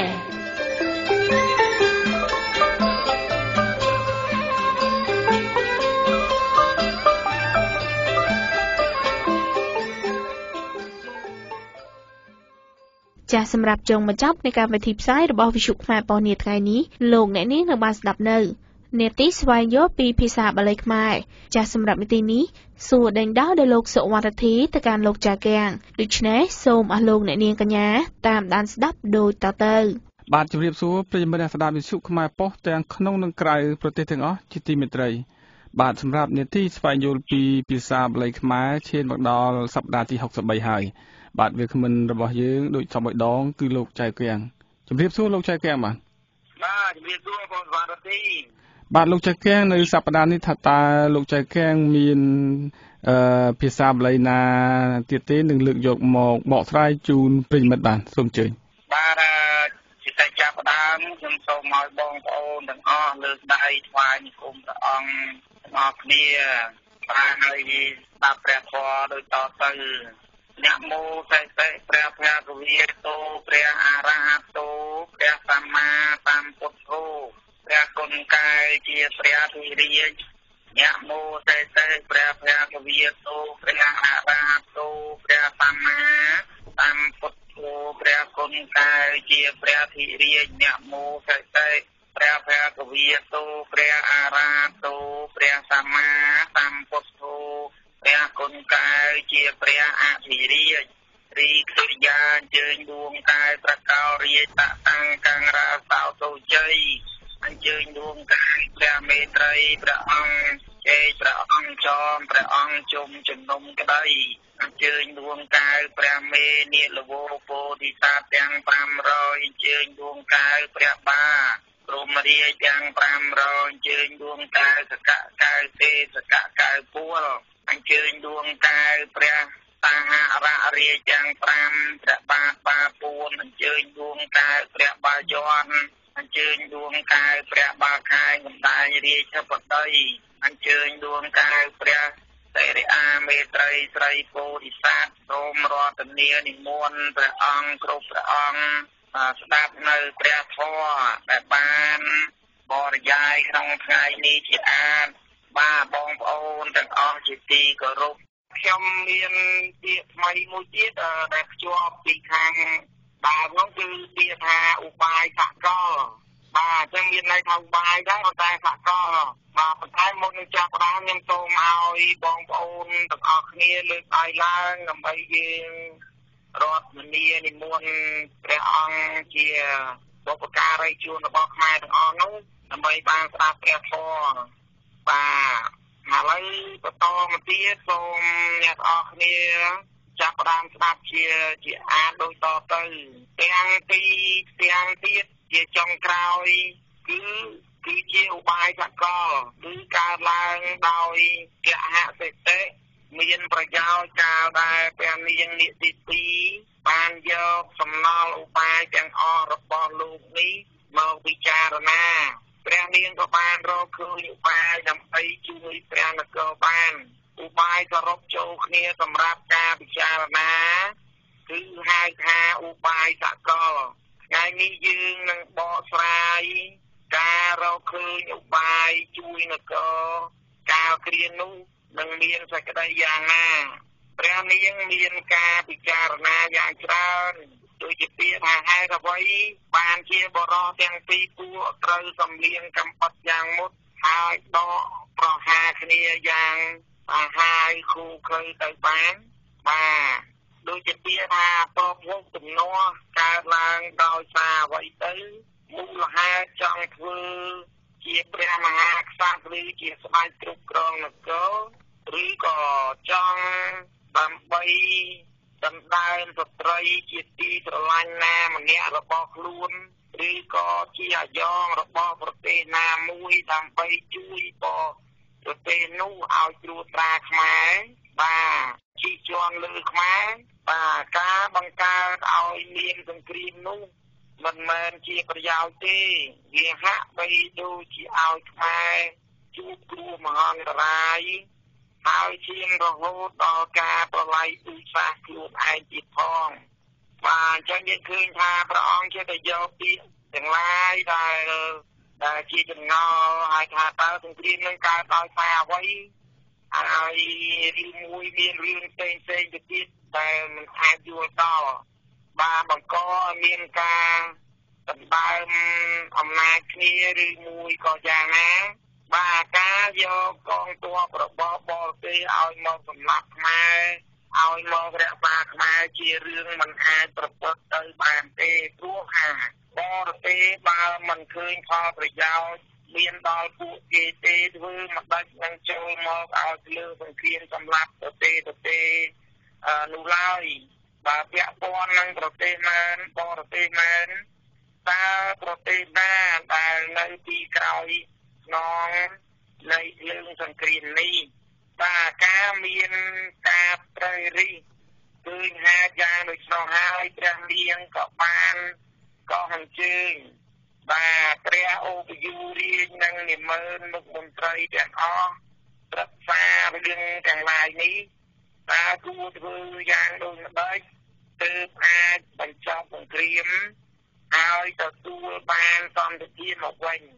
ចាសសម្រាប់ចុងបញ្ចប់នៃកម្មវិធីផ្សាយរបស់វិទ្យុខ្មែរប៉ុស្តិ៍នាថ្ងៃនេះលោកអ្នកនាងនឹងបានស្ដាប់នៅនេតិស្វែងយល់ពីភាសាបាលីខ្មែរចាសសម្រាប់នេតិនេះសួរដេញដោលដោយលោកសុវត្ថិធីទៅកាន់លោកចាគាំងដូច្នេះសូមអស់លោកអ្នកនាងកញ្ញាតាមដានស្ដាប់ដូចតទៅបាទជម្រាបសួរប្រិយមិត្តអ្នកស្ដាប់វិទ្យុខ្មែរប៉ុស្តិ៍ទាំងក្នុងនិងក្រៅប្រទេសទាំងអស់ជាទីមេត្រីបាទសម្រាប់នេតិស្វែងយល់ពីភាសាបាលីខ្មែរឈានមកដល់សប្ដាហ៍ទីหกสิบสามហើយបាទវាគ្មិនរបស់យើងដូចសមមួយដងគឺលោកចៅគាំងជម្រាបសួរលោកចៅគាំងបាទបាទជម្រាបសួរបងសុវត្ថិធីបាទលោកចៅគាំងនៅសប្តាហ៍នេះថាតើលោកចៅគាំងមានអឺភាសាបាលីណាទៀតទេនឹងលើកយកមកបកស្រាយជូនប្រិយមិត្តបាទសូមអញ្ជើញបាទជាតែចាប់ផ្ដើមខ្ញុំសូមឲ្យបងប្អូនទាំងអស់លើកដៃថ្វាយបង្គំព្រះអង្គទាំងអស់គ្នាបានឲ្យស្ដាប់ព្រះធម៌ដូចតទៅนะโมตัสสะพระภะคะวะโตพระอรหันโตพระสัมมาสัมพุทโธพระคุณกายព្រះធិរាជញាមោទេទេព្រះភគវិតោព្រះអរហតោព្រះសម្មាសម្ពុទ្ធោព្រះគុណកាយជាព្រះធិរាជញាមោទេទេព្រះភគវិតោព្រះអរហតោព្រះសម្មាសម្ពុទ្ធោព្រះគុណកាយជាព្រះអធិរាជរីក្រិយាជើញដួងកាយប្រកោរាជតតាំងកង្រាសោទោជ័យអញ្ជើញដួងកាយព្រះមេត្រីព្រះអង្គជេព្រះអង្គចោមព្រះអង្គជុំជំនុំក្តីអញ្ជើញដួងកាយព្រះមេនិលវោពោធិសត្វទាំងfive hundredអញ្ជើញដួងកាយព្រះបាព្រមរាជទាំងfive hundredអញ្ជើញដួងកាយសកកាយទេសកកាយពលអញ្ជើញដួងកាយព្រះតាហររាជទាំងfiveព្រះបាទបាពួនអញ្ជើញដួងកាយព្រះបាយ័នអញ្ជើញដួងកាយព្រះបាខាយកំដាយរាជបតីអញ្ជើញដួងកាយព្រះសិរិអាមេត្រីស្រីពោធិសត្វសូមរតនានិមន្តព្រះអង្គគ្រប់ព្រះអង្គស្ដាប់នៅព្រះធម៌ដែលបានបរិយាយក្នុងថ្ងៃនេះជាអានបាទបងប្អូនទាំងអស់ជាទីគោរពខ្ញុំមានពាក្យថ្មីមួយទៀតដែលភ្ជាប់ពីខាងដើមនោះគឺពាក្យថាឧបាយសកលបាទអញ្ចឹងមានន័យថាឧបាយដែរតែសកលបាទប៉ុន្តែមុននឹងចាប់ផ្ដើមខ្ញុំសូមឲ្យបងប្អូនទាំងអស់គ្នាលើកដៃឡើងដើម្បីយើងរតនានិមន្តព្រះអង្គជាបុព្វការីជនរបស់ខ្មែរទាំងអស់នោះដើម្បីបានស្ដាប់ព្រះធម៌បាទឥឡូវបន្តមកទៀតសូមអ្នកទាំងអស់គ្នាចាប់ផ្ដើមស្ដាប់ជាជាអានដូចតទៅទាំងពីរទាំងទៀតជាចុងក្រោយគឺគឺជាឧបាយសកលគឺកើតឡើងដោយកហសិតិមានប្រយោជន៍កាលដែលព្រះនាងនិតិទីបានយកសំណល់ឧបាយទាំងអស់របស់លោកនេះមកពិចារណាព្រះនាងក៏បានរកឃើញឧបាយដើម្បីជួយព្រះនគរបានឧបាយសរុបចូលគ្នាសម្រាប់ការពិចារណាគឺហៅថាឧបាយសកលថ្ងៃនេះយើងនឹងបកស្រាយការរកឃើញឧបាយជួយនគរកាលគ្រានោះនឹងមានសេចក្តីយ៉ាងណាព្រះនាងមានការពិចារណាយ៉ាងច្រើនដូចជាពាក្យថាហេតុអ្វីបានជាបរិសុទ្ធទាំងពីរពួកត្រូវសំលៀងកំបិតយ៉ាងមុតហើយដកប្រហារគ្នាយ៉ាងសាហាវគូឃើញទៅបានបាទដូចជាពាក្យថាប្រភពទំនាស់កើតឡើងដោយសារអ្វីទៅមូលហេតុចង់ធ្វើជាព្រះមហាក្សត្រឬជាស្ដេចគ្រប់គ្រងនគរឬក៏ចង់ដើម្បីដណ្ដើមស្ត្រីជាទីស្រឡាញ់ណាម្នាក់របស់ខ្លួនឬក៏ជាអាយ៉ងរបស់ប្រទេសណាមួយដើម្បីជួយបរប្រទេសនោះឲ្យត្រួតត្រាខ្មែរបាទជិះជាន់លើខ្មែរបាទការបង្កើតឲ្យមានសង្គ្រាមនោះមិនមែនជាប្រយោជន៍ទេវាហាក់បីដូចជាឲ្យខ្មែរជួបគ្រោះមហន្តរាយហើយឈានរហូតដល់ការប្រឡ័យទូសាសខ្លួនឯងទៀតផងបាទអញ្ចឹងយើងឃើញថាព្រះអង្គជាតែយកពាក្យទាំងឡាយដែលដែលជាចម្ងល់ហើយថាតើសង្គ្រាមនឹងកើតដោយសារអ្វីហើយរឿងមួយមានរឿងផ្សេងផ្សេងទៅទៀតដែលមិនអាចយល់ដល់បាទបង្កឲ្យមានការដណ្ដើមអំណាចគ្នាឬមួយក៏យ៉ាងណាបាទការយកកងទ័ពរបស់បរទេសឲ្យមកសម្លាប់ខ្មែរឲ្យមករក្សាខ្មែរជារឿងមិនអាចប្រព្រឹត្តទៅបានទេព្រោះថាបរទេសបើមិនឃើញផលប្រយោជន៍មានដល់ពួកគេទេធ្វើមិនដាច់នឹងចូលមកឲ្យលើសង្គ្រាមសម្លាប់ប្រទេសប្រទេសនោះឡើយបើពាក់ព័ន្ធនឹងប្រទេសមែនបរទេសមែនតើប្រទេសណាដែលនៅទីក្រោយខ្នងនៃរឿងសង្គ្រាមនេះបាទការមានការប្រៃរិះឃើញហេតុយ៉ាងដូចនោះហើយព្រះនាងក៏បាន ក៏អញ្ជើញបាទព្រះអូបយូរាជនិងនិមឺនមុខមន្ត្រីទាំងអស់ប្រឹក្សារឿងទាំងឡាយនេះតើគួរធ្វើយ៉ាងដូចម្ដេចទើបអាចបញ្ចប់សង្គ្រាមហើយទទួលបានសន្តិភាពមកវិញ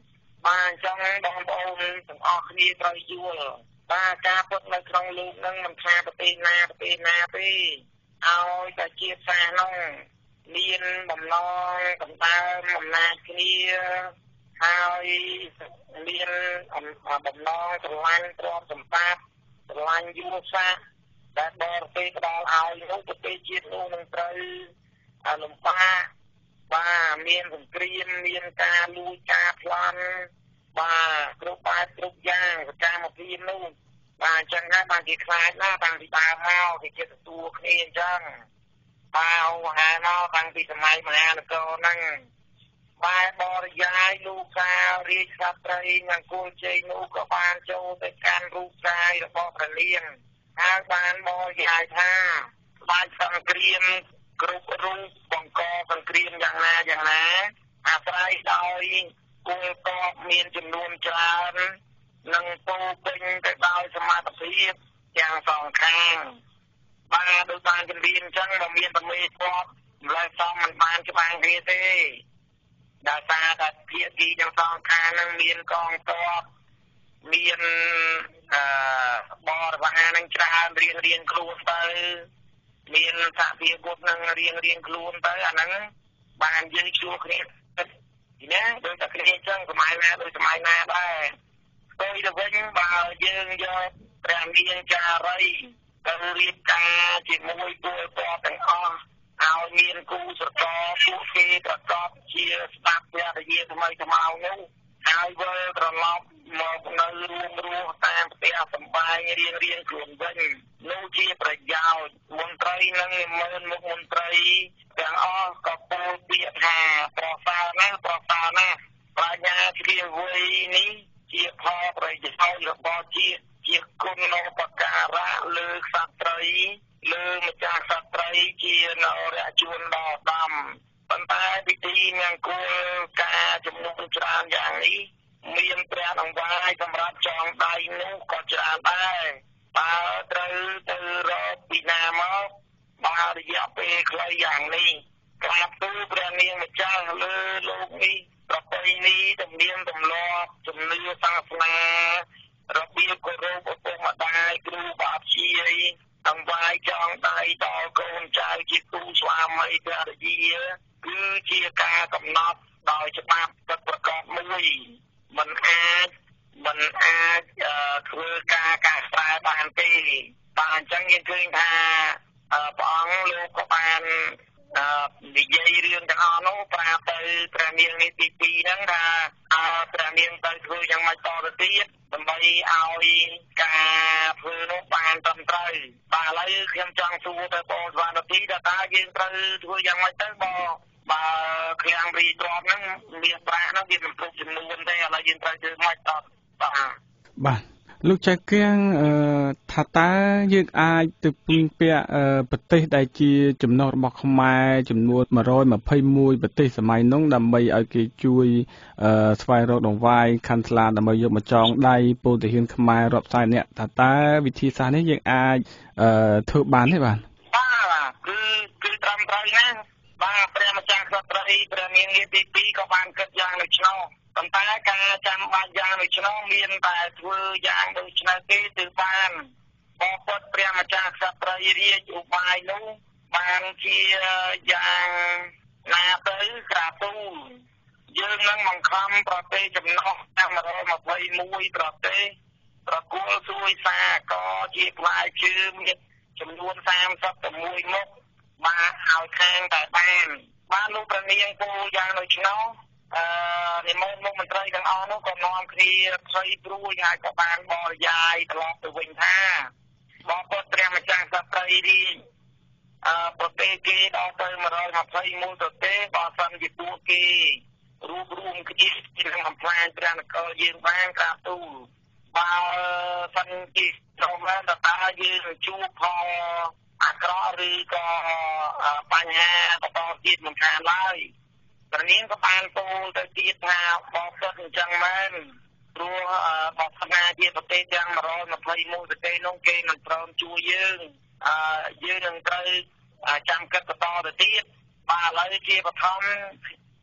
បាទអញ្ចឹងបងប្អូនទាំងអស់គ្នាត្រូវយល់បាទការពុតនៅក្នុងលោកនឹងមិនថាប្រទេសណាប្រទេសណាទេឲ្យតែជាសាសនោះមានបំណងកម្ដៅអំណាចគ្នាហើយមានបំណងស្រឡាញ់ទ្រព្យសម្បត្តិស្រឡាញ់យុទ្ធសាស្ត្រដែលបរទេសផ្ដល់ឲ្យនោះប្រទេសជាតិនោះនឹងត្រូវលំបាកបាទមានសង្គ្រាមមានការលួចការប្លន់បាទគ្រប់បែបគ្រប់យ៉ាងសកម្មភាពនោះបាទអញ្ចឹងហើយបានគេខ្លាចណាស់តាំងពីដើមមកគេជិះទទួលគ្នាអញ្ចឹងបាទអូហាមកតាំងពីសម័យមហានគរហ្នឹងបែបបរិយាយលោកសារាជក្សត្រីនិងគោលជ័យនោះក៏បានចូលទៅកាន់រូបកាយរបស់ព្រះនាងហើយបានបរិយាយថាបានសង្គ្រាមគ្រប់រូបបង្កសង្គ្រាមយ៉ាងណាយ៉ាងណាអាស្រ័យដោយគោលកបមានចំនួនច្រើននិងពោពេញទៅដោយសមត្ថភាពទាំងសងខាងបាទដោយបានជំរាបអញ្ចឹងបើមានប្រមេទ័ពម្លេះសមមិនបានច្បាស់គ្នាទេដោយសារតែភាគីទាំងសងខាងនឹងមានកងទ័ពមានអឺបរិវារនឹងច្រើនរៀងរៀងខ្លួនទៅមានសហភាពពុទ្ធនឹងរៀងរៀងខ្លួនទៅអាហ្នឹងបានយើងជួបគ្នាណាដោយតែគ្នាអញ្ចឹងសម័យណាដោយសម័យណាដែរស្ទើរទៅវិញបើយើងយកព្រះនាងចារីទៅរៀបការជាមួយពលរដ្ឋទាំងអស់ឲ្យមានគូស្រករពួកគេប្រកបជាស្ដាប់ព្រះរាជាថ្មីថ្មោងនោះហើយវិលត្រឡប់មកនៅរួមរស់តាមផ្ទះសម្បែងរៀងរៀងខ្លួនវិញនោះជាប្រយោជន៍មន្ត្រីនិងមើលមុខមន្ត្រីទាំងអស់ក៏ពោលពាក្យថាប្រសើរណាស់ប្រសើរណាស់ប្រាជ្ញាជ្រាលវៃនេះជាផលប្រយោជន៍របស់ជាតិជាគុណឧបការៈលើក្សត្រីលើម្ចាស់ក្សត្រីជានរជួនដល់ដំប៉ុន្តែពិធីមង្គលការជំនុំច្រើនយ៉ាងនេះមានព្រះអង្វាយសម្រាប់ចងដៃនោះក៏ច្រើនដែរបើត្រូវទៅរកពីណាមកបើរយៈពេលខ្លីយ៉ាងនេះក្រាបទូលព្រះនាងម្ចាស់លើលោកនេះប្រពៃណីទំនៀមទម្លាប់ជំនឿសាសនារបៀបគោរពឪពុកម្ដាយគ្រូបាធ្យាយអង្វាយចងដៃដល់កូនចៅជាគូស្វាមីភរិយាគឺជាការកំណត់ដោយច្បាប់ទឹកប្រកបមួយមិនអាចមិនអាចធ្វើការកាស្រែបានទេបាទអញ្ចឹងយើងឃើញថាព្រះអង្គលោកក៏បាននិយាយរឿងទាំងអស់នោះប្រាប់ទៅព្រះនាងនេះទីពីរហ្នឹងថាព្រះនាងទៅធ្វើយ៉ាងម៉េចតទៅទៀតដើម្បីឲ្យការធ្វើនោះបានត្រឹមត្រូវបាទឥឡូវខ្ញុំចង់សួរទៅបងស្វានទីថាតើយើងត្រូវធ្វើយ៉ាងម៉េចទៅបងបើឃ្លាំងរីទ្របហ្នឹងមានប្រាក់ហ្នឹងវាមិនគ្រប់ចំនួនទេឥឡូវយើងត្រូវធ្វើម៉េចតបាទបាទលោកចៅគៀងថាតើយើងអាចទៅពឹងពាក់ប្រទេសដែលជាចំណុះរបស់ខ្មែរចំនួនmột trăm hai mươi mốtប្រទេសសម័យនោះដើម្បីឲ្យគេជួយស្វែងរកដង្វាយខាន់ស្លាដើម្បីយកមកចងដៃពលទាហានខ្មែររាប់សែននាក់ថាតើវិធីសាស្ត្រនេះយើងអាចធ្វើបានទេបាទបាទគឺគឺត្រឹមត្រូវណាស់បាទព្រះម្ចាស់ក្សត្រីព្រះនាងនាទីពីរក៏បានគិតយ៉ាងដូចនោះប៉ុន្តែការចាំបាច់យ៉ាងដូចនោះមានតែធ្វើយ៉ាងដូចនោះទេទើបបានបបិទ្ធព្រះម្ចាស់ក្សត្រីរាជឧបាយនោះបានជាយ៉ាងណាទៅក្រាបទូលយើងនឹងបង្ខំប្រទេសចំណុះតាមmột trăm hai mươi mốtប្រទេសប្រគល់សួយសាក៏ជាផ្លែឈើមានចំនួនសាមសិបតែមួយមុខបាទឲ្យខាងតែបានបានលោកព្រះនាងពូយ៉ាងដូចនោះអឺនិមន្តមុខមន្ត្រីទាំងអស់នោះក៏នាំគ្នាផ្ទៃព្រួយហើយក៏បានបរិយាយត្រឡប់ទៅវិញថាបងប្អូនព្រះម្ចាស់ក្សត្រីរាជអឺប្រទេសគេដល់ទៅmột trăm hai mươi mốtប្រទេសបើសិនជាពួកគេរួបរวมគ្នាក្នុងបំផ្លាញព្រះនគរយើងបានក្រាបទូលបើសិនជាចូលមកតើយើងជួបផលអាក្រក់ឬក៏បញ្ហាបន្តទៀតមិនខានឡើយព្រះនាងក៏បានពោលទៅទៀតថាបងសិទ្ធអញ្ចឹងមែនព្រោះបបស្នាជាប្រទេសទាំងmột trăm hai mươi mốtប្រទេសនោះគេមិនព្រមជួយយើងអឺយើងនឹងត្រូវចាំគិតបន្តទៅទៀតបាទឥឡូវជាបឋម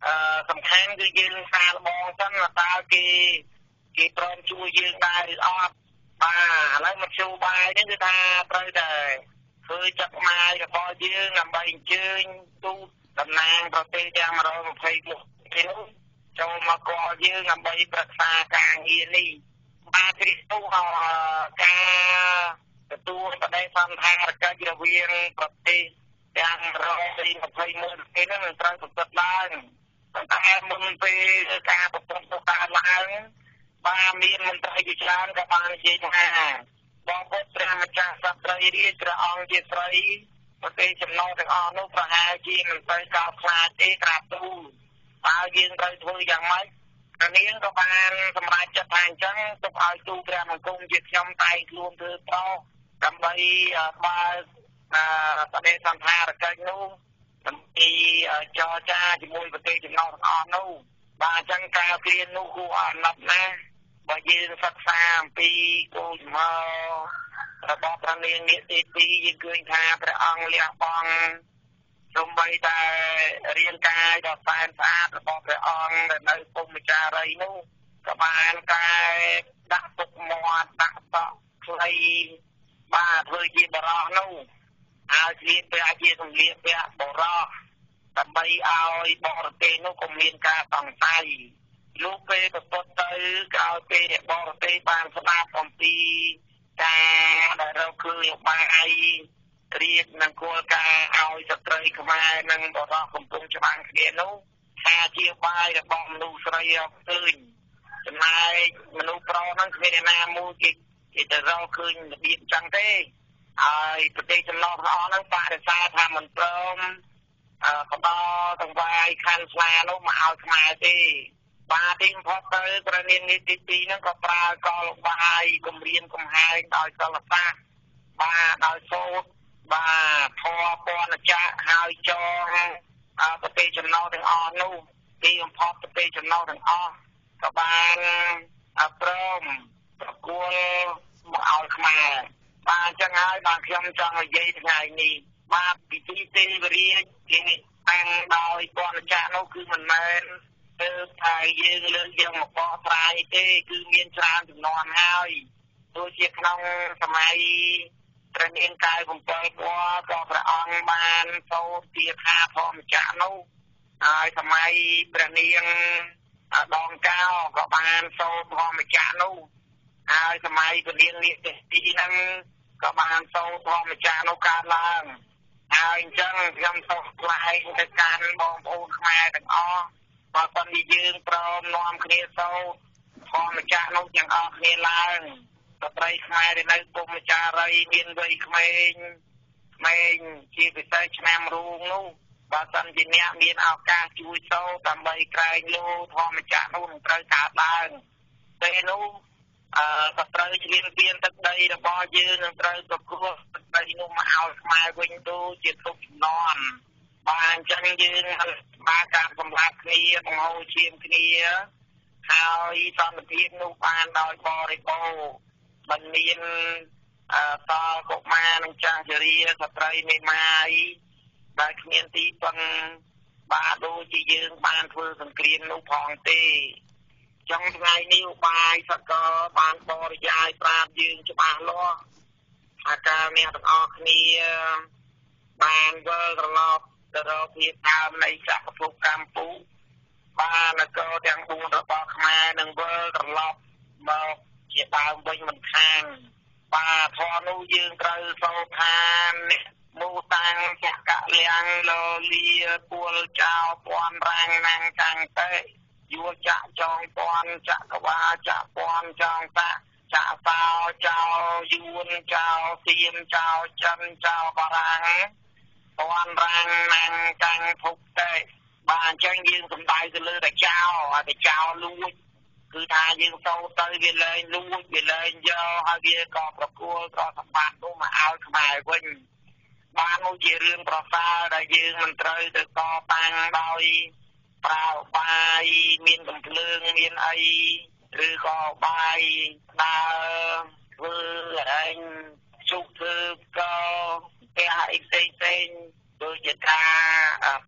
សំខាន់គឺយើងសាកល្បងសិនតើគេគេព្រមជួយយើងដែរឬអត់បាទឥឡូវមកជួបាយនេះគឺថាត្រូវតែធ្វើចាត់ម៉ាយរបស់យើងដើម្បីអញ្ជើញទូតតំណាងប្រទេសទាំងmột trăm hai mươi mốtនេះចូលមកគាល់យើងដើម្បីប្រឹក្សាការងារនេះបាទគ្រីស្ទូការទទួលបដិសណ្ឋារកិច្ចរវាងប្រទេសទាំងmột trăm hai mươi mốtនេះនឹងត្រូវប្រព្រឹត្តឡើងតែមុនពេលការប្រពន្ធទៅតាមឡើងបាទមានមន្ត្រីជាច្រើនក៏បាននិយាយថាបងប្អូនព្រះម្ចាស់សត្វរីរាជព្រះអង្គជាស្រីប្រទេសចំណងទាំងអស់នោះប្រហែលជាមិនទៅកោតខ្លាចទេក្រាបទូលតើយើងត្រូវធ្វើយ៉ាងម៉េចព្រះនាងក៏បានសម្រេចចិត្តថាអញ្ចឹងទុកឲ្យទូព្រះបង្គំជាខ្ញុំតែងខ្លួនធ្វើប្រុសដើម្បីបើកបដិសណ្ឋារកិច្ចនោះដើម្បីចរចាជាមួយប្រទេសចំណងទាំងអស់នោះបាទអញ្ចឹងការព្រៀននោះគួរអាណិតណាស់បើយើងសិក្សាអំពីគោលចំហរបស់ព្រះនាងនាគទីពីរយើងឃើញថាព្រះអង្គលះបង់សូម្បីតែរាងកាយដ៏សែនស្អាតរបស់ព្រះអង្គដែលនៅពុំម្ចារីនោះក៏បានកែដាក់ពុកមាត់ដាក់តក់ខ្លីបាទធ្វើជាបរោះនោះឲ្យស្លៀកពាក់ជាសម្លៀកពាក់បរោះដើម្បីឲ្យបរទេសនោះក៏មានការសង្ស័យលោកពេលប្រពុតទៅក៏ឲ្យពេលបរទេសបានស្ដាប់អំពីការដែលរកឃើញបាយរៀបនឹងគោលការណ៍ឲ្យស្ត្រីខ្មែរនិងបរោះកំពុងច្បាំងគ្នានោះថាជាបាយរបស់មនុស្សស្រីរកឃើញចំណែកមនុស្សប្រុសហ្នឹងគ្មានអ្នកណាមួយគេគេទៅរកឃើញរបៀបចឹងទេហើយប្រទេសចំណងទាំងអស់ហ្នឹងបដិសេធថាមិនព្រមអឺក៏ដល់ទាំងវាយខាន់ស្លានោះមកឲ្យខ្មែរទេបាទទីបំផុតទៅព្រះនាងនាគទីពីរហ្នឹងក៏ប្រើកលបាយគម្រាមកំហែងដោយសិលសាស្ត្របាទដោយសូត្របាទធម៌ពណ៌ចក្រហើយចងប្រទេសចំណងទាំងអស់នោះទីបំផុតប្រទេសចំណងទាំងអស់ក៏បានព្រមប្រគល់មកឲ្យខ្មែរបាទអញ្ចឹងហើយបាទខ្ញុំចង់និយាយថ្ងៃនេះបាទពិធីទេវរាជគេតាំងដោយពណ៌ចក្រនោះគឺមិនមែនទៅថាយើងលើកយកមកបកស្រាយទេគឺមានច្រើនចំនួនហើយដូចជាក្នុងសម័យព្រះនាងកាយបំពេញពណ៌ក៏ព្រះអង្គបានសូត្រទាថាធម្មចក្រនោះហើយសម័យព្រះនាងដងកោក៏បានសូត្រធម្មចក្រនោះហើយសម័យព្រះនាងនាគទីហ្នឹងក៏បានសូត្រធម្មចក្រនោះកើតឡើងហើយអញ្ចឹងខ្ញុំសូមថ្លែងទៅកាន់បងប្អូនខ្មែរទាំងអស់បើប៉ុន្តែយើងព្រមនាំគ្នាសូត្រធម្មចក្រនោះទាំងអស់គ្នាឡើងស្ត្រីខ្មែរដែលនៅពុំម្ចារីមានវ័យក្មេងក្មេងជាពិសេសឆ្នាំរូងនោះបើសិនជាអ្នកមានឱកាសជួយសូត្រដើម្បីក្រែងលោធម្មចក្រនោះនឹងត្រូវកើតឡើងពេលនោះអឺក៏ត្រូវជ្រាបពៀនទឹកដីរបស់យើងនឹងត្រូវប្រគល់ទឹកដីនោះមកឲ្យខ្មែរវិញទៅជាទុកចំនួនបាទអញ្ចឹងយើងបានការសម្រាប់គ្នាបង្ហូរឈាមគ្នាហើយសន្តិភាពនោះបានដោយបរិបូរណ៍មិនមានអឺតលកុមារនិងចាស់ជរាស្ត្រីមេម៉ាយដែលគ្មានទីពឹងបាទដូចជាយើងបានធ្វើសង្គ្រាមនោះផងទេចុងថ្ងៃនេះឧបាយសកលបានបរិយាយប្រាប់យើងច្បាស់លាស់ថាការអ្នកទាំងអស់គ្នាបានវិលត្រឡប់ទៅរកភាពដើមនៃចក្រភពកម្ពុជាបាននគរទាំងបួនរបស់ខ្មែរនឹងវិលត្រឡប់មកជាដើមវិញមិនខានបាទធម៌នោះយើងត្រូវសូត្រថាមូតាំងចកលៀងលលាពួលចោពន់រាំងណាំងកាំងតេយួរចាក់ចងពន់ចក្រវាចាក់ពន់ចងតាចាក់សោចោយួនចោសៀមចោចិនចោបារាំងពន់រាំងណាំងកាំងភុកតេបាទអញ្ចឹងយើងសំដៅទៅលើតែចោហើយតែចោលួចគឺថាយើងសូត្រទៅវាលែងលួចវាលែងយកហើយវាក៏ប្រគល់ក៏សម្បត្តិនោះមកឲ្យខ្មែរវិញបាននោះជារឿងប្រសើរដែលយើងមិនត្រូវទៅតតាំងដោយប្រើបាយមានកំភ្លើងមានអីឬក៏បាយដើរធ្វើអីជុកធ្វើក៏ផ្ទះអីផ្សេងផ្សេងដូចជាការបាតកម្ម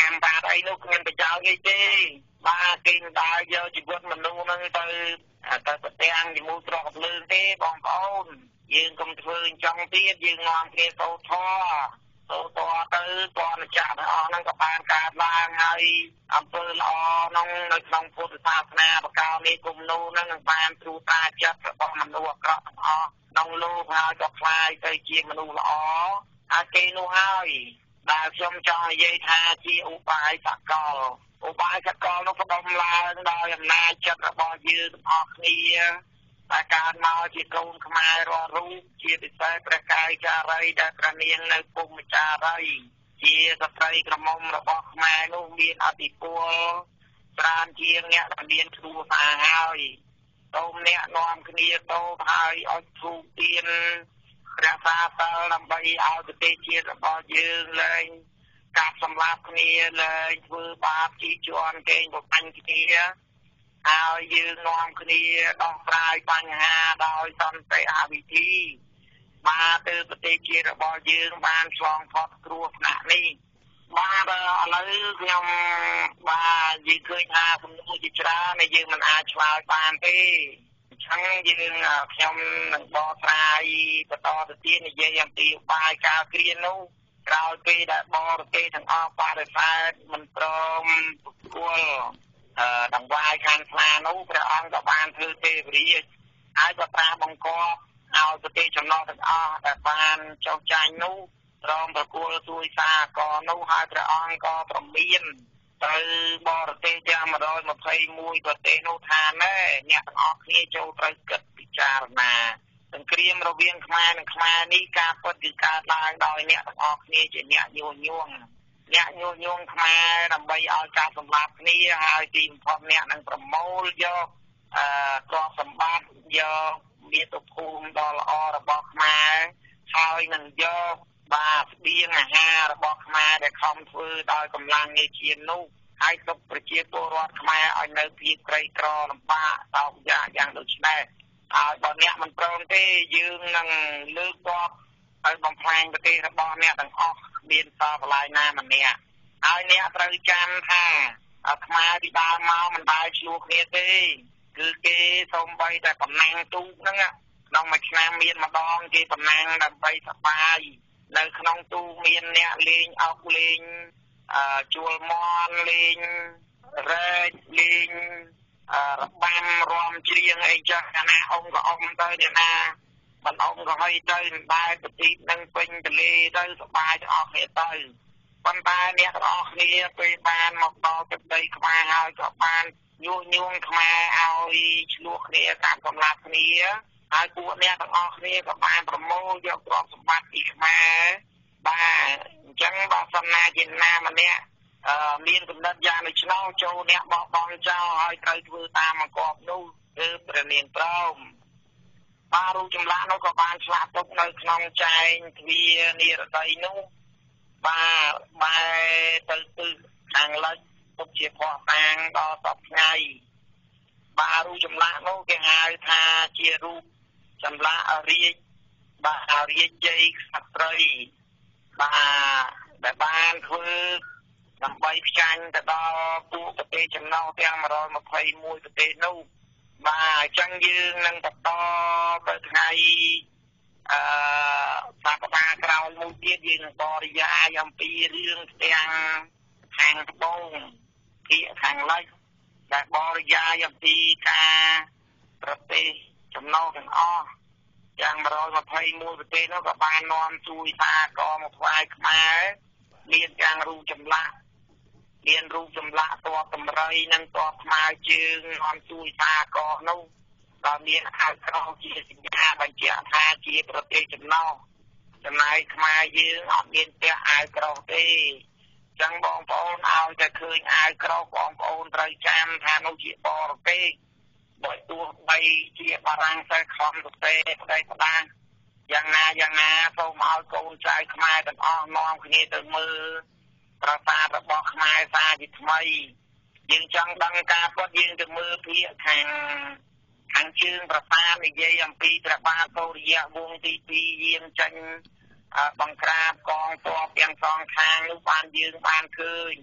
តាមបាទអីនោះគ្មានប្រយោជន៍អីទេបាទគេមិនដើរយកជីវិតមនុស្សហ្នឹងទៅទៅប្រទាំងជាមួយត្រកភ្លើងទេបងប្អូនយើងកុំធ្វើអញ្ចឹងទៀតយើងនាំគ្នាសូត្រធម៌សូត្រទៅក៏ម្ចាស់ទាំងអស់ហ្នឹងក៏បានកើតឡើងហើយអំពើល្អក្នុងនៅក្នុងពុទ្ធសាសនាបកោនេះគុំនោះហ្នឹងនឹងបានទ្រូតាចិត្តរបស់មនុស្សអាក្រក់ទាំងអស់ក្នុងលោកហើយក៏ខ្លាយទៅជាមនុស្សល្អហើយគេនោះហើយដែលខ្ញុំចង់និយាយថាជាឧបាយសកលឧបាយសកលនោះផ្ដុំឡើងដោយអំណាចចិត្តរបស់យើងទាំងអស់គ្នាតែកើតមកជាកូនខ្មែររាល់រូបជាពិសេសព្រះកាយចារីដែលព្រះនាងនៅពុំចារីជាស្ត្រីក្រមុំរបស់ខ្មែរនោះមានអធិពលច្រើនជាងអ្នកដែលមានគ្រួសារហើយសូមអ្នកនាំគ្នាទៅហើយអត់ធូបទៀនព្រះសាសនាដើម្បីឲ្យប្រទេសជាតិរបស់យើងលែងកាប់សម្លាប់គ្នាលែងធ្វើបាបជីជន់កេងប្របាញ់គ្នាហើយយើងនាំគ្នាដោះស្រាយបញ្ហាដោយសន្តិអវិធីបាទទៅប្រទេសជាតិរបស់យើងបានឆ្លងផុតគ្រោះថ្នាក់នេះបាទឥឡូវខ្ញុំបាទនិយាយឃើញថាសំណួរជាច្រើនដែលយើងមិនអាចឆ្លើយបានទេអញ្ចឹងយើងខ្ញុំនឹងបកស្រាយបន្តទៅទៀតនិយាយអំពីឧបាយការគ្រានោះក្រោយពេលដែលបរទេសទាំងអស់បដិសេធមិនព្រមគួរអឺដង្វាយខាងស្លានោះព្រះអង្គក៏បានធ្វើទេវរាជហើយក៏ប្រាស់បង្គាប់ឲ្យប្រទេសចំណុះទាំងអស់ដែលបានចុះចាញ់នោះព្រមប្រគល់ទួយសារកនោះហើយព្រះអង្គក៏ប្រមានទៅបរទេសទាំងmột trăm hai mươi mốtប្រទេសនោះថាណែអ្នកទាំងអស់គ្នាចូលត្រូវគិតពិចារណាសង្គ្រាមរវាងខ្មែរនិងខ្មែរនេះការពិតគឺកើតឡើងដោយអ្នកទាំងអស់គ្នាជាអ្នកញុះញង់អ្នកញុះញង់ខ្មែរដើម្បីឲ្យការសម្លាប់គ្នាហើយទីបំផុតអ្នកនឹងប្រមូលយកអឺទ្រព្យសម្បត្តិយកមាតុភូមិដ៏ល្អរបស់ខ្មែរហើយនឹងយកបាទស្បៀងអាហាររបស់ខ្មែរដែលខំធ្វើដោយកម្លាំងញើសឈាមនោះហើយទុកប្រជាពលរដ្ឋខ្មែរឲ្យនៅភាពក្រីក្រលំបាកតោកយ៉ាយ៉ាងដូចនេះហើយបើអ្នកមិនព្រមទេយើងនឹងលើកទ័ពឲ្យបំផ្លាញប្រទេសរបស់អ្នកទាំងអស់មានសល់កន្លែងណាម្នាក់ហើយអ្នកត្រូវចាំថាខ្មែរពីដើមមកមិនដែលឆ្លោះគ្នាទេគឺគេសូម្បីតែតំណាំងទូកហ្នឹងក្នុងមួយឆ្នាំមានម្ដងគេតំណាំងដើម្បីសប្បាយនៅក្នុងទូមានអ្នកលេងអុកលេងអឺជួលមន់លេងរែកលេងអឺរបាំរំច្រៀងអីចឹងណាអ៊ំក៏អ៊ំទៅអ្នកណាមិនអ៊ំក៏ហីទៅដែរប្រទីបនឹងពេញទលេទៅសប្បាយទាំងអស់គ្នាទៅប៉ុន្តែអ្នកទាំងអស់គ្នាពេលបានមកដល់ទឹកដីខ្មែរហើយក៏បានញុះញង់ខ្មែរឲ្យឆ្លោះគ្នាតាមសម្លាប់គ្នាហើយពួកអ្នកទាំងអស់គ្នាក៏បានប្រមូលយកទ្រព្យសម្បត្តិពីខ្មែរបាទអញ្ចឹងបើសំណាជាណាម្នាក់អឺមានកំណត់យ៉ាងដូច្នោះចូលអ្នកបោះបង់ចោលហើយត្រូវធ្វើតាមបង្គាប់នោះគឺព្រះនាងព្រមបាទរូបចម្លាក់នោះក៏បានឆ្លាក់ទុកនៅក្នុងចែងទ្វារនិរតីនោះបាទបែរទៅទិសខាងលិចទុកជាភ័ស្តុតាងដល់សពថ្ងៃបាទរូបចម្លាក់នោះគេហៅថាជារូបចម្លាក់រាជបាទរាជជ័យក្សត្រីបាទដែលបានធ្វើដើម្បីផ្ចាញ់ទៅដល់ពួកប្រទេសចំណុះទាំងmột trăm hai mươi mốtប្រទេសនោះបាទអញ្ចឹងយើងនឹងបន្តទៅថ្ងៃអឺសប្តាហ៍ក្រោយមួយទៀតយើងនឹងបរិយាយអំពីរឿងទាំងខាងត្បូងភាគខាងលិចដែលបរិយាយអំពីការប្រទេសចំណុះទាំងអស់យ៉ាងmột trăm hai mươi mốtប្រទេសនោះក៏បាននាំជួយសារកមកថ្វាយខ្មែរមានទាំងរូបចម្លាក់មានរូបចម្លាក់តបតម្រៃនិងតបស្មើជើងនាំជួយសារកនោះក៏មានអាវក្រោយជាសញ្ញាបញ្ជាក់ថាជាប្រទេសចំណុះចំណែកខ្មែរយើងអត់មានពាក់អាវក្រោយទេអញ្ចឹងបងប្អូនឲ្យតែឃើញអាវក្រោយបងប្អូនត្រូវចាំថានោះជាបរទេសបើទោះបីជាបារាំងទៅខំទៅទេប្តីប្តាយ៉ាងណាយ៉ាងណាសូមឲ្យកូនចៅខ្មែរទាំងអស់នាំគ្នាទៅមើលប្រាសាទរបស់ខ្មែរសាជាថ្មីយើងចង់ដឹងការពិតយើងទៅមើលភាគខាងខាងជើងប្រាសាទនិយាយអំពីព្រះបាទសូរ្យវង្សទីពីរយាងចេញបង្ក្រាបកងទ័ពទាំងសងខាងនោះបានយើងបានឃើញ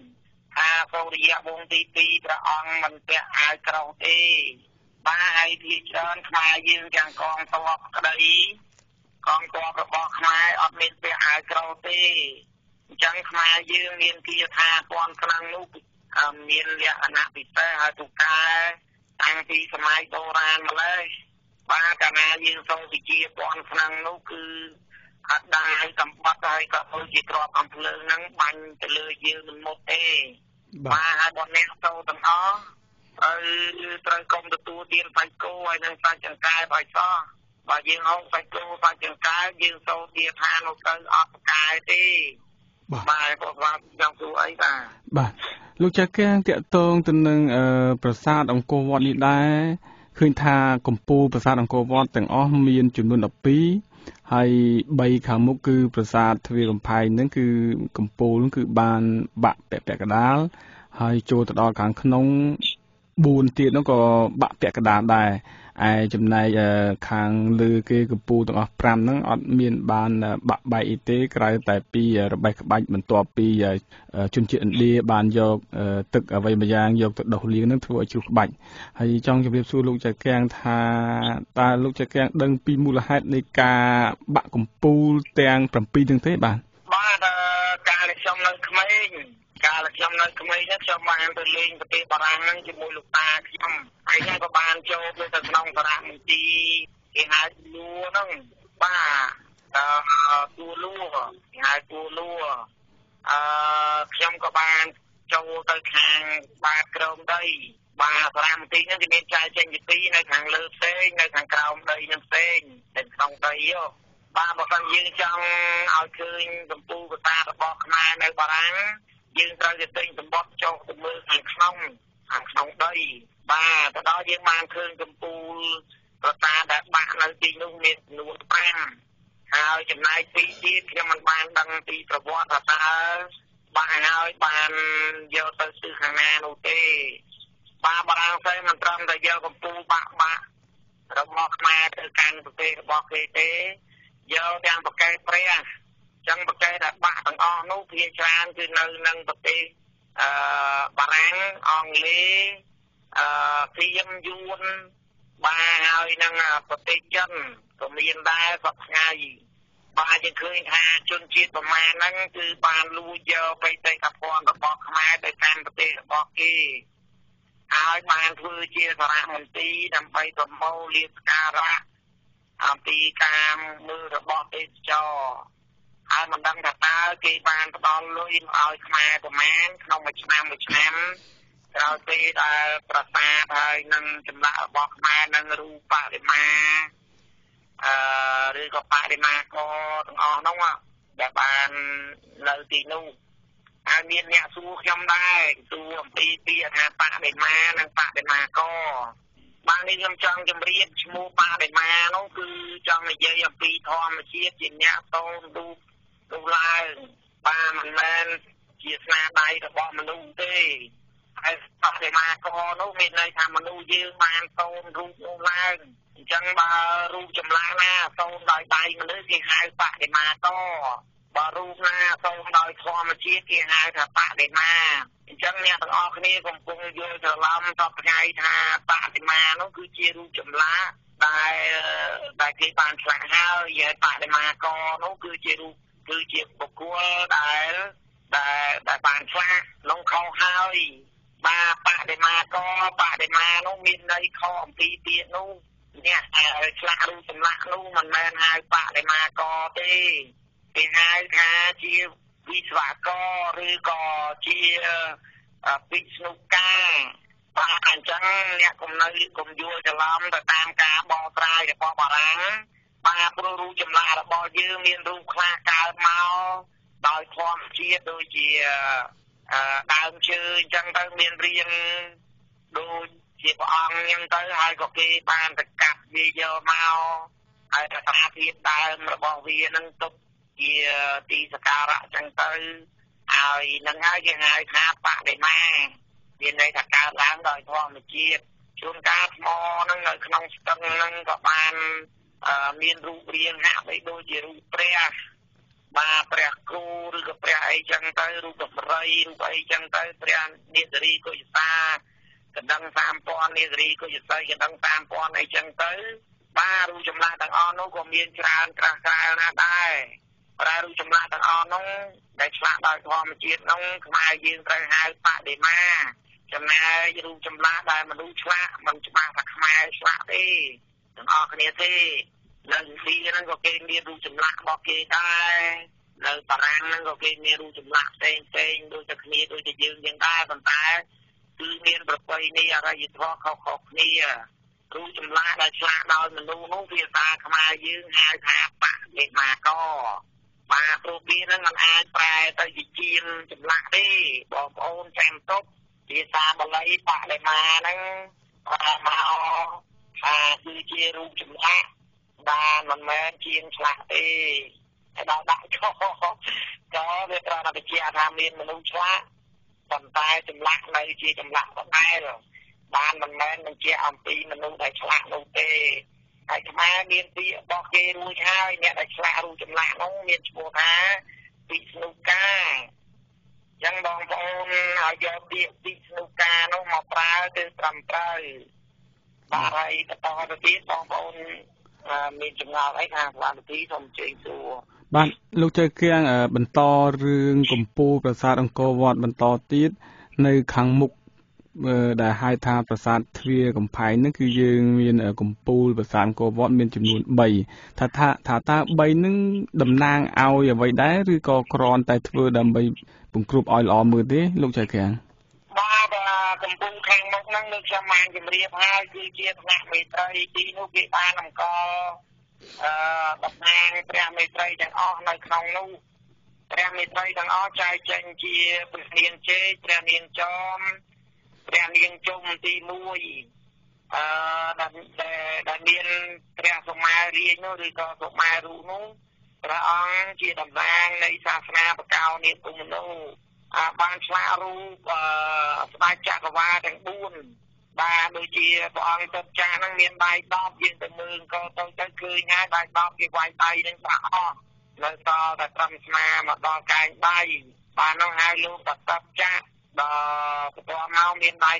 ថាសូរិយវង្សទីពីរព្រះអង្គមិនពាក់អាវក្រោះទេបាទហើយទីច្រើនខ្មែរយើងទាំងកងទ័ពក្តីកងទ័ពរបស់ខ្មែរអត់មានពាក់អាវក្រោះទេអញ្ចឹងខ្មែរយើងមានគាថាពន់ខ្លាំងនោះមានលក្ខណៈពិសេសហើយទូកែតាំងពីសម័យបុរាណម្ល៉េះបាទកាលណាយើងសូមវិជាពន់ខ្លាំងនោះគឺអត់ដែរសម្បត្តិហើយក៏ដូចជាក្របអំភ្លើងហ្នឹងបាញ់ទៅលើយើងមិនមុតទេបាទហើយបងអ្នកសូទាំងអស់ហើយត្រូវកុំទទួលទានសាច់គោហើយនឹងសាច់ចង្កែបឲ្យសោះបើយើងហូបសាច់គោសាច់ចង្កែបយើងសូទាថានោះទៅអត់ប្រកែទេបាទគាត់ថាចង់សួរអីបាទបាទលោកចាកៀងតាក់ទងទៅនឹងប្រាសាទអង្គរវត្តនេះដែរឃើញថាកំពូលប្រាសាទអង្គរវត្តទាំងអស់មានចំនួនដប់ពីរហើយបីខាងមុខគឺប្រាសាទទ្វារកំផែងហ្នឹងគឺកំពូលគឺបានបាក់ពាក់ពាក់កដាលហើយចូលទៅដល់ខាងក្នុងបួនទៀតហ្នឹងក៏បាក់ពាក់កដាលដែរឯចំណែកខាងលើគេកំពូលទាំងអស់ប្រាំហ្នឹងអត់មានបានបាក់បែកអីទេក្រៅតែពីរបេះក្បាច់បន្ទាប់ពីជនជាតិឥណ្ឌាបានយកទឹកអ្វីមួយយ៉ាងយកទៅដុសលាងហ្នឹងធ្វើឲ្យជ្រុះក្បាច់ហើយចង់ជម្រាបសួរលោកចាកៀងថាតើលោកចាកៀងដឹងពីមូលហេតុនៃការបាក់កំពូលទាំងប្រាំពីរហ្នឹងទេបាទបាទកាលខ្ញុំនៅក្មេងកាលខ្ញុំនៅក្មេងហ្នឹងខ្ញុំបានទៅលេងប្រទេសបារាំងហ្នឹងជាមួយលោកតាខ្ញុំហើយខ្ញុំក៏បានចូលទៅក្នុងសារមន្ទីរគេហៅលួហ្នឹងបាទអឺទូលួគេហៅទូលួអឺខ្ញុំក៏បានចូលទៅខាងបាតក្រោមដីបាទសារមន្ទីរហ្នឹងគេមានចែកចេញជាពីរនៅខាងលើផ្សេងនៅខាងក្រោមដីហ្នឹងផ្សេងនៅក្នុងដីយោបាទបើមិនយើងចង់ឲ្យឃើញកំពូលប្រាសាទរបស់ខ្មែរនៅបារាំងយើងត្រូវទៅទិញសម្បត្តិចុះទៅមើលខាងក្នុងខាងក្នុងដីបាទទៅដល់យើងបានឃើញកំពូលប្រាសាទដែលបាក់នៅទីនោះមានចំនួនប្រាំហើយចំណែកពីរទៀតខ្ញុំមិនបានដឹងពីប្រវត្តិថាតើបាក់ហើយបានយកទៅទិសខាងណានោះទេបាទបារាំងផ្សេងមិនត្រឹមតែយកកំពូលបាក់បាក់របស់ខ្មែរទៅកាន់ប្រទេសរបស់គេទេយកទាំងប្រកែកព្រះចឹងប្រកែកដែលបាក់ទាំងអស់នោះភាគច្រើនគឺនៅនឹងប្រទេសអឺបារាំងអង់គ្លេសអឺសៀមយួនបាទហើយនឹងប្រទេសចិនក៏មានដែរសពថ្ងៃបាទយើងឃើញថាជនជាតិប្រមាណហ្នឹងគឺបានលួចយកបេតិកភណ្ឌរបស់ខ្មែរទៅកាន់ប្រទេសរបស់គេហើយបានធ្វើជាសារមន្ទីរដើម្បីប្រមូលលាភសក្ការៈអំពីការមើលរបស់ទេសចរហើយមិនដឹងថាតើគេបានផ្ដល់លុយឲ្យខ្មែរប្រមាណក្នុងមួយឆ្នាំមួយឆ្នាំក្រោយពេលដែលប្រាសាទហើយនឹងចម្លាក់របស់ខ្មែរនឹងរូបបដិមាអឺឬក៏បដិមាកទាំងអស់ហ្នឹងដែលបាននៅទីនោះហើយមានអ្នកសួរខ្ញុំដែរសួរអំពីពាក្យថាបដិមានិងបដិមាកបាននេះខ្ញុំចង់ជម្រាបឈ្មោះបដិមានោះគឺចង់និយាយអំពីធម្មជាតិជាអ្នកតូនរូបរូបឡើងបាទមិនមែនជាស្នាដៃរបស់មនុស្សទេហើយបដិមាកនោះមានន័យថាមនុស្សយើងបានតូនរូបនោះឡើងអញ្ចឹងបើរូបចម្លាក់ណាតូនដោយដៃមនុស្សគេហៅបដិមាកបើរូបណាតូនដោយធម្មជាតិគេហៅថាបដិមាអញ្ចឹងអ្នកទាំងអស់គ្នាកំពុងយល់ច្រឡំតបថ្ងៃថាបដិមានោះគឺជារូបចម្លាក់ដែលដែលគេបានឆ្លាក់ហើយហើយបដិមាកនោះគឺជារូបគឺជាបុគ្គលដែលដែលដែលបានឆ្លាក់ក្នុងខុសហើយបាទបដិមាកបដិមានោះមានន័យខុសអំពីពាក្យនោះអ្នកឆ្លាក់រូបចម្លាក់នោះមិនមែនហៅបដិមាកទេគេហៅថាជាវិស្វករឬក៏ជាវិស្ណុកាបាទអញ្ចឹងអ្នកកុំនៅកុំយល់ច្រឡំទៅតាមការបកស្រាយរបស់បារាំងបាទព្រោះរូបចម្លាក់របស់យើងមានរូបខ្លះកើតមកដោយធម្មជាតិដូចជាដើមឈើអញ្ចឹងទៅមានរាងដូចជាព្រះអង្គអញ្ចឹងទៅហើយក៏គេបានទៅកាត់វាយកមកហើយស្ថានភាពដើមរបស់វានឹងទុកជាទីសក្ការៈអញ្ចឹងទៅហើយនឹងហើយគេហៅថាបដិមាមានន័យថាកើតឡើងដោយធម្មជាតិជួនកាលថ្មហ្នឹងនៅក្នុងស្ទឹងហ្នឹងក៏បានមានរូបរាងហាក់បីដូចជារូបព្រះ baព្រះគ្រូឬក៏ព្រះអីចឹងទៅរូបបរិយរូបអីចឹងទៅព្រះនេសរីកុយសាកណ្ដឹង សាមពាន់ នេសរីកុយស័យកណ្ដឹង សាមពាន់ អីចឹងទៅបាទរូបចម្លាក់ទាំងអស់នោះក៏មានច្រើនក្រាស់ក្រែលណាស់ដែរតែរូបចម្លាក់ទាំងអស់នោះដែលឆ្លាក់ដោយធម្មជាតិនោះខ្មែរយើងត្រូវហៅបដិមាចំណែករូបចម្លាក់ដែលមនុស្សឆ្លាក់មិនច្បាស់ថាខ្មែរឆ្លាក់ទេទាំងអស់គ្នាទេនៅឥណ្ឌាហ្នឹងក៏គេមានរូបចម្លាក់របស់គេដែរនៅបារាំងហ្នឹងក៏គេមានរូបចម្លាក់ផ្សេងផ្សេងដូចតែគ្នាដូចតែយើងយ៉ាងដែរប៉ុន្តែគឺមានប្រពៃណីអរិយធម៌ខុសៗគ្នារូបចម្លាក់ដែលឆ្លាក់ដោយមនុស្សនោះភាសាខ្មែរយើងហៅថាបដិមាករបាទព្រោះវាហ្នឹងមិនអាចប្រែទៅជាជាងចម្លាក់ទេបងប្អូនចាំទុកភាសាបាលីបដិមាហ្នឹងប្រែមកថាគឺជារូបចម្លាក់បានមិនមែនជាងឆ្លាក់ទេហើយដល់ដាក់ចោលក៏វាត្រូវតែបញ្ជាក់ថាមានមនុស្សឆ្លាក់ប៉ុន្តែចម្លាក់នៅជាចម្លាក់ដដែលបានមិនមែនបញ្ជាក់អំពីមនុស្សដែលឆ្លាក់នោះទេហើយខ្មែរមានពាក្យរបស់គេរួចហើយអ្នកដែលឆ្លាក់រូបចម្លាក់នោះមានឈ្មោះថាពិស្ណុកាអញ្ចឹងបងប្អូនឲ្យយកពាក្យពិស្ណុកានោះមកប្រើទៅត្រឹមត្រូវបាទហើយបន្តទៅទៀតបងប្អូនមានចម្ងល់អីខាងសាលាទីសូមអញ្ជើញសួរបាទលោកចៅគៀងបន្តរឿងកំពូលប្រាសាទអង្គរវត្តបន្តទៀតនៅខាងមុខដែលហៅថាប្រាសាទទ្វារកំផែងហ្នឹងគឺយើងមានកំពូលប្រាសាទអង្គរវត្តមានចំនួន3ថាថាថាតើ3ហ្នឹងតំណាងឲ្យអ្វីដែរឬក៏គ្រាន់តែធ្វើដើម្បីពង្គ្រប់ឲ្យល្អមើលទេលោកចៅគៀងបាទកំពូលខាងមុខហ្នឹងលោកខ្ញុំបានជម្រាបហើយគឺជាថ្នាក់មេត្រីទីនោះគេបានអង្គអឺតំណាងព្រះមេត្រីទាំងអស់នៅក្នុងនោះព្រះមេត្រីទាំងអស់ចែកចេញជាព្រះនាងជេព្រះនាងចំព្រះនាងជុំទី1អឺដែលមានព្រះសុមារាជនោះឬក៏សុមារុនោះព្រះអង្គជាតំណាងនៃសាសនាបកោនាគមនោបានឆ្លាក់រូបអឺស្ដេចចក្រវាឡទាំង4បាទដូចជាព្រះអង្គទឹកចាស់ហ្នឹងមានដៃដប់យើងទៅមើលក៏ទៅទៅឃើញហើយដៃដប់គេវាយដៃនឹងបាក់អស់នៅតតែត្រឹមស្មាមកដល់កែងដៃបាទនោះហើយលោកតទឹកចាស់ដល់បន្ទាប់មកមានដៃ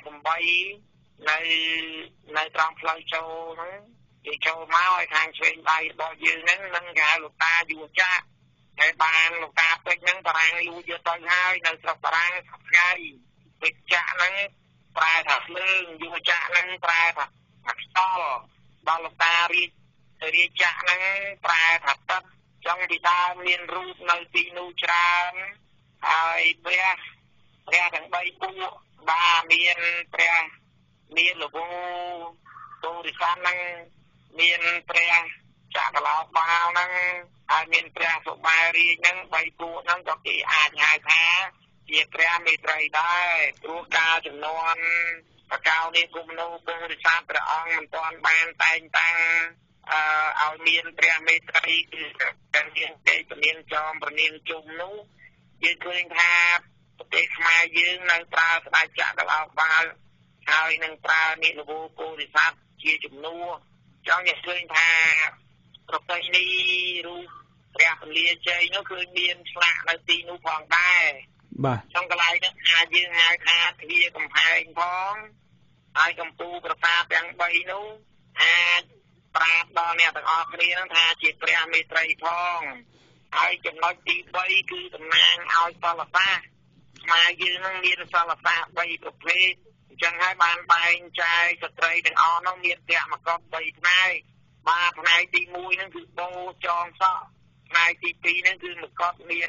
8នៅនៅត្រង់ផ្លូវចូលហ្នឹងគេចូលមកឲ្យខាងឆ្វេងដៃរបស់យើងហ្នឹងនឹងគេហៅលោកតាយុវចាស់ហើយបានលោកតាពេជ្រហ្នឹងបារាំងលួចយកទៅហើយនៅស្រុកបារាំងថ្ងៃពេជ្រចាក់ហ្នឹងប្រែថាភ្លើងយុវចាក់ហ្នឹងប្រែថាខ្យល់ដល់លោកតារាជរាជចាក់ហ្នឹងប្រែថាទឹកចង់ពីដើមមានរូបនៅទីនោះច្រើនហើយព្រះព្រះទាំង3ពួកបាទមានព្រះមានលោកទូរិសានហ្នឹងមានព្រះចក្រឡោកបាល់ហ្នឹងហើយមានព្រះសុមារាជហ្នឹង3ពួកហ្នឹងក៏គេអាចហៅថាជាព្រះមេត្រីដែរព្រោះការចំនួនបកោនេះគុំនៅពុរិសាព្រះអង្គមិនទាន់បានតែងតាំងអឺឲ្យមានព្រះមេត្រីគឺព្រះនាងទេពនាងចំព្រះនាងជុំនោះយើងឃើញថាប្រទេសខ្មែរយើងនៅប្រើស្ដេចចក្រឡោកបាល់ហើយនឹងប្រើនិលវោពុរិសាជាជំនួសចង់និយាយឃើញថាប្រពៃណីរូបព្រះពលាជ័យនោះគឺមានឆ្លាក់នៅទីនោះផងដែរបាទ trong cái này à dương hai tha thì cầm hai phong ai cầm tu và pha đang bay nú à ba đo nè tầng ọt đi nó tha chỉ pre mi tray phong ai chừng nói đi bay cứ tầm nang ai sao là pha mà dương nó miên sao là pha bay cục phê chẳng hai bàn bay trai sợi tray tầng ọt nó miên kẹo mà con bay này ba này đi mui nó cứ bô tròn sọ này thì tí nó cứ một con miên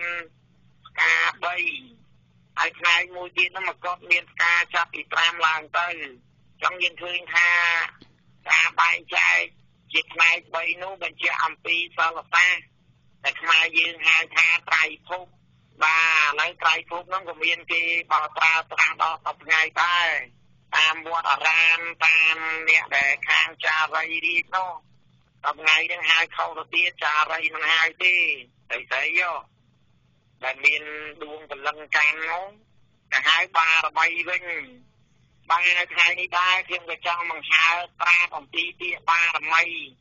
ca bay ai khai mua tiền nó mà có miền ca cho bị tam làng tới trong những thương tha ca bay trai chỉ khai bay nó bên chia âm pi sao là ta để khai dương hai tha trai phúc và lấy trai phúc nó có miền kia bảo ta ta đó tập ngày ta tam buat ram tam nè để khang cha vay đi nó tập ngày đến hai khâu đầu tiên cha vay nó hai đi thấy thấy vô là miền đuông và lân can nó cả hai ba là bay bên ba hai đi ba thêm cái trong bằng hai ba còn tí tí ba là mây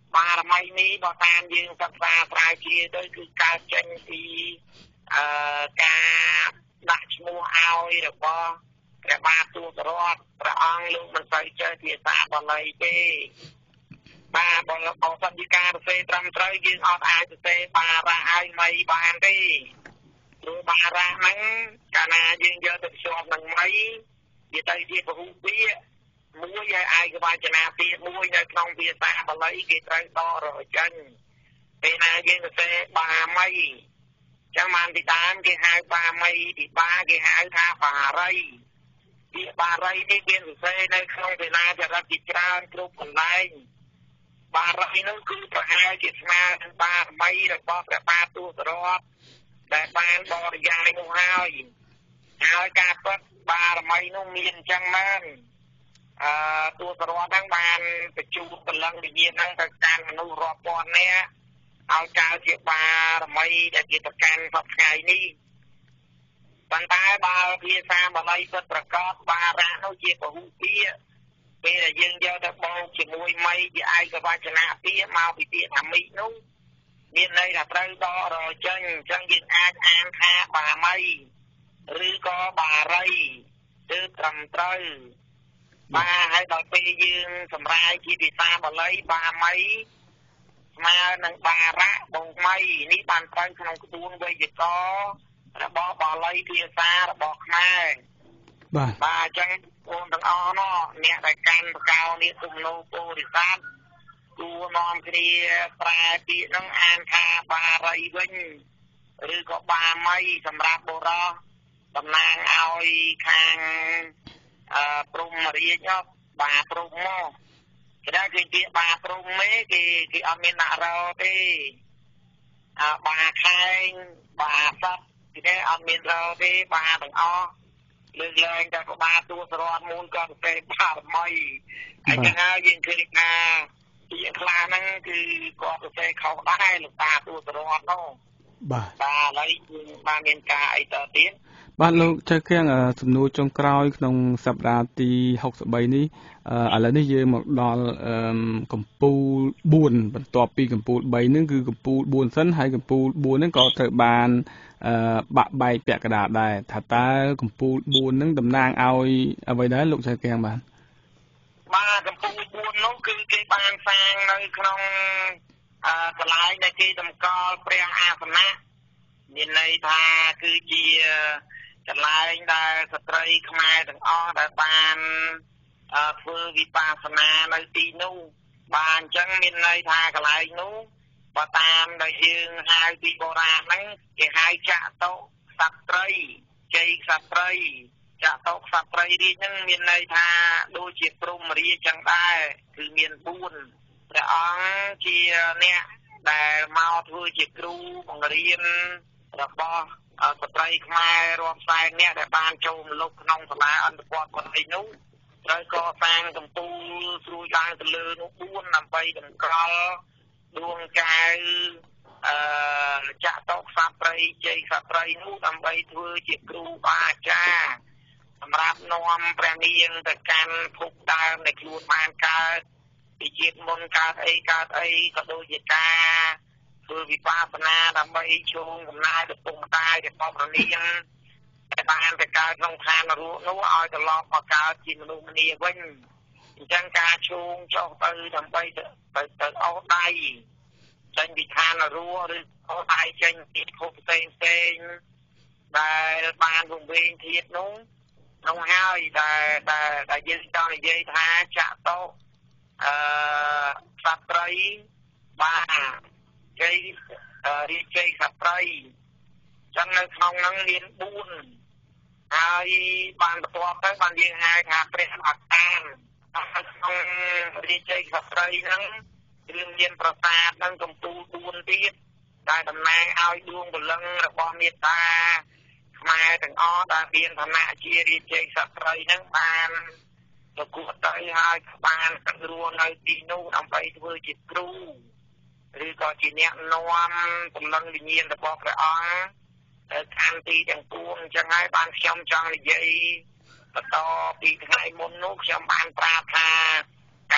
បារមីនេះបើតាមយើងសិក្សាស្រាវជ្រាវទៅគឺកើតចេញពីអឺការដាក់ឈ្មោះឲ្យរបស់ព្រះបាទទូតរដ្ឋព្រះអង្គលោកមិនសូវចេះភាសាបាលីទេបាទបើបើសិនជាការសរសេរត្រឹមត្រូវយើងអត់អាចសរសេរបារៈឲ្យមីបានទេព្រោះបារៈហ្នឹងកាលណាយើងយកទៅភ្ជាប់នឹងមីវាទៅជាពហុពាក្យមួយហើយឯកវចនាពាក្យមួយនៅក្នុងភាសាបាលីគេត្រូវដករចេញពេលណាយើងសរសេរបាមីចាំបានពីដើមគេហៅបាមីពីបាគេហៅថាបារីពាក្យបារីនេះគេសរសេរនៅក្នុងវេលាចរិតជាច្រើនគ្រប់កន្លែងបារីនោះគឺប្រហែលជាស្មើនឹងបារមីរបស់ព្រះបាទទូតរដ្ឋដែលបានបរិយាយនោះហើយហើយការពិតបារមីនោះមានអញ្ចឹងមែនអឺទូតរដ្ឋហ្នឹងបានបញ្ជូនកម្លាំងវិញ្ញាណហ្នឹងទៅកាន់មនុស្សរាប់ពាន់នាក់ឲ្យកើតជាបារមីដែលគេប្រកាន់សពថ្ងៃនេះប៉ុន្តែបើភាសាបាលីពិតប្រកបបារៈនោះជាពហុពាក្យពេលដែលយើងយកទៅបូកជាមួយមីជាឯកវចនៈពាក្យមកពីពាក្យថាមីនោះមានន័យថាត្រូវដករចេញអញ្ចឹងយើងអាចអានថាបាមីឬក៏បារីគឺត្រឹមត្រូវបាទហើយដល់ពេលយើងសម្រាយជាភាសាបាលីបាមីស្មើនឹងបារៈបូកមីនេះបានត្រូវក្នុងក្បួនវេយ្យាករណ៍របស់បាលីភាសារបស់ខ្មែរបាទបាទអញ្ចឹងបងទាំងអស់នោះអ្នកដែលកាន់បកោនេះគុំលោពោធិសត្វគួរនាំគ្នាប្រែពាក្យហ្នឹងអានថាបារីវិញឬក៏បាមីសម្រាប់បុរសតំណាងឲ្យខាងអឺព្រំរាជបាព្រំមកគេថាគេពាក្យបាព្រំទេគេគេអត់មានដាក់រទេអឺបាខែងបាស័ព្ទគេអត់មានរទេបាទាំងអស់លើកឡើងតែក៏បាទូសរដ្ឋមូលក៏ទៅបារមីអញ្ចឹងហើយយើងឃើញថាពាក្យខ្លះហ្នឹងគឺគាត់ទៅសេខុសដែរលោកតាទូសរដ្ឋនោះបាទបាទឥឡូវយើងបានមានការអីតទៀតបាទលោកចៅខាងសំណួរចុងក្រោយក្នុងសប្តាហ៍ទីហុកសិបបីនេះឥឡូវនេះយើងមកដល់កម្ពូលបួនបន្ទាប់ពីកម្ពូលបីហ្នឹងគឺកម្ពូលបួនសិនហើយកម្ពូលបួនហ្នឹងក៏ត្រូវបានអឺបាក់បែកពាក់កណ្ដាលដែរថាតើកម្ពូលបួនហ្នឹងតំណាងឲ្យអ្វីដែរលោកចៅខាងបាទបាទកម្ពូលបួននោះគឺគេបានសាងនៅក្នុងអឺកន្លែងដែលគេតម្កល់ព្រះអាសនៈមានន័យថាគឺជាកន្លែងដែលស្ត្រីខ្មែរទាំងអស់ដែលបានធ្វើវិបស្សនានៅទីនោះបាទអញ្ចឹងមានន័យថាកន្លែងនោះបើតាមដែលយើងហៅពីបុរាណហ្នឹងគេហៅចតុសត្រីជ័យសត្រីចតុសត្រីរាជហ្នឹងមានន័យថាដូចជាព្រំរាជចឹងដែរគឺមានបួនព្រះអង្គជាអ្នកដែលមកធ្វើជាគ្រូបង្រៀនរបស់ស្ត្រីខ្មែររាប់សែនអ្នកដែលបានចូលមកលុបក្នុងសាលាអន្តរជាតិបរិយនោះត្រូវកសាងកម្ពូលស្រួយឡើងទៅលើនោះបួនដើម្បីតម្កល់ដួងកែវអឺចតុសត្រីជ័យសត្រីនោះដើម្បីធ្វើជាគ្រូបាអាចារ្យសម្រាប់នាំព្រះនាងទៅកាន់ភពដើមនៃខ្លួនបានកើតពីជាតិមុនកើតអីកើតអីក៏ដូចជាការធ្វើវិបស្សនាដើម្បីជងកំណើតឪពុកម្ដាយរបស់ព្រះនាងតែបានទៅកើតក្នុងឋានរស់នោះឲ្យត្រឡប់មកកើតជាមនុស្សម្នាវិញអញ្ចឹងការជងចុះទៅដើម្បីទៅទៅអូសដៃចេញពីឋានរស់ឬអូសដៃចេញពីភពផ្សេងផ្សេងដែលបានវង្វេងធាតុនោះនោះហើយដែលដែលយើងចង់និយាយថាចតុអឺសត្រីបាទជ័យរាជ័យសត្រីចឹងនៅក្នុងហ្នឹងមានបួនហើយបានបន្ទាប់ទៅបានយើងហៅថាព្រះអត្តានក្នុងរាជ័យសត្រីហ្នឹងគឺមានប្រាសាទនិងកំពូលបួនទៀតដែលតំណាងឲ្យដួងព្រលឹងរបស់មេត្តាខ្មែរទាំងអស់ដែលមានឋានៈជារាជ័យសត្រីហ្នឹងបានប្រកួតទៅហើយបានរស់នៅទីនោះដើម្បីធ្វើជាគ្រូឬក៏ជាអ្នកនាំកម្លាំងវិញ្ញាណរបស់ព្រះអង្គទៅកាន់ទីទាំងពួងអញ្ចឹងហើយបានខ្ញុំចង់និយាយបន្តពីថ្ងៃមុននោះខ្ញុំបានប្រាប់ថាកា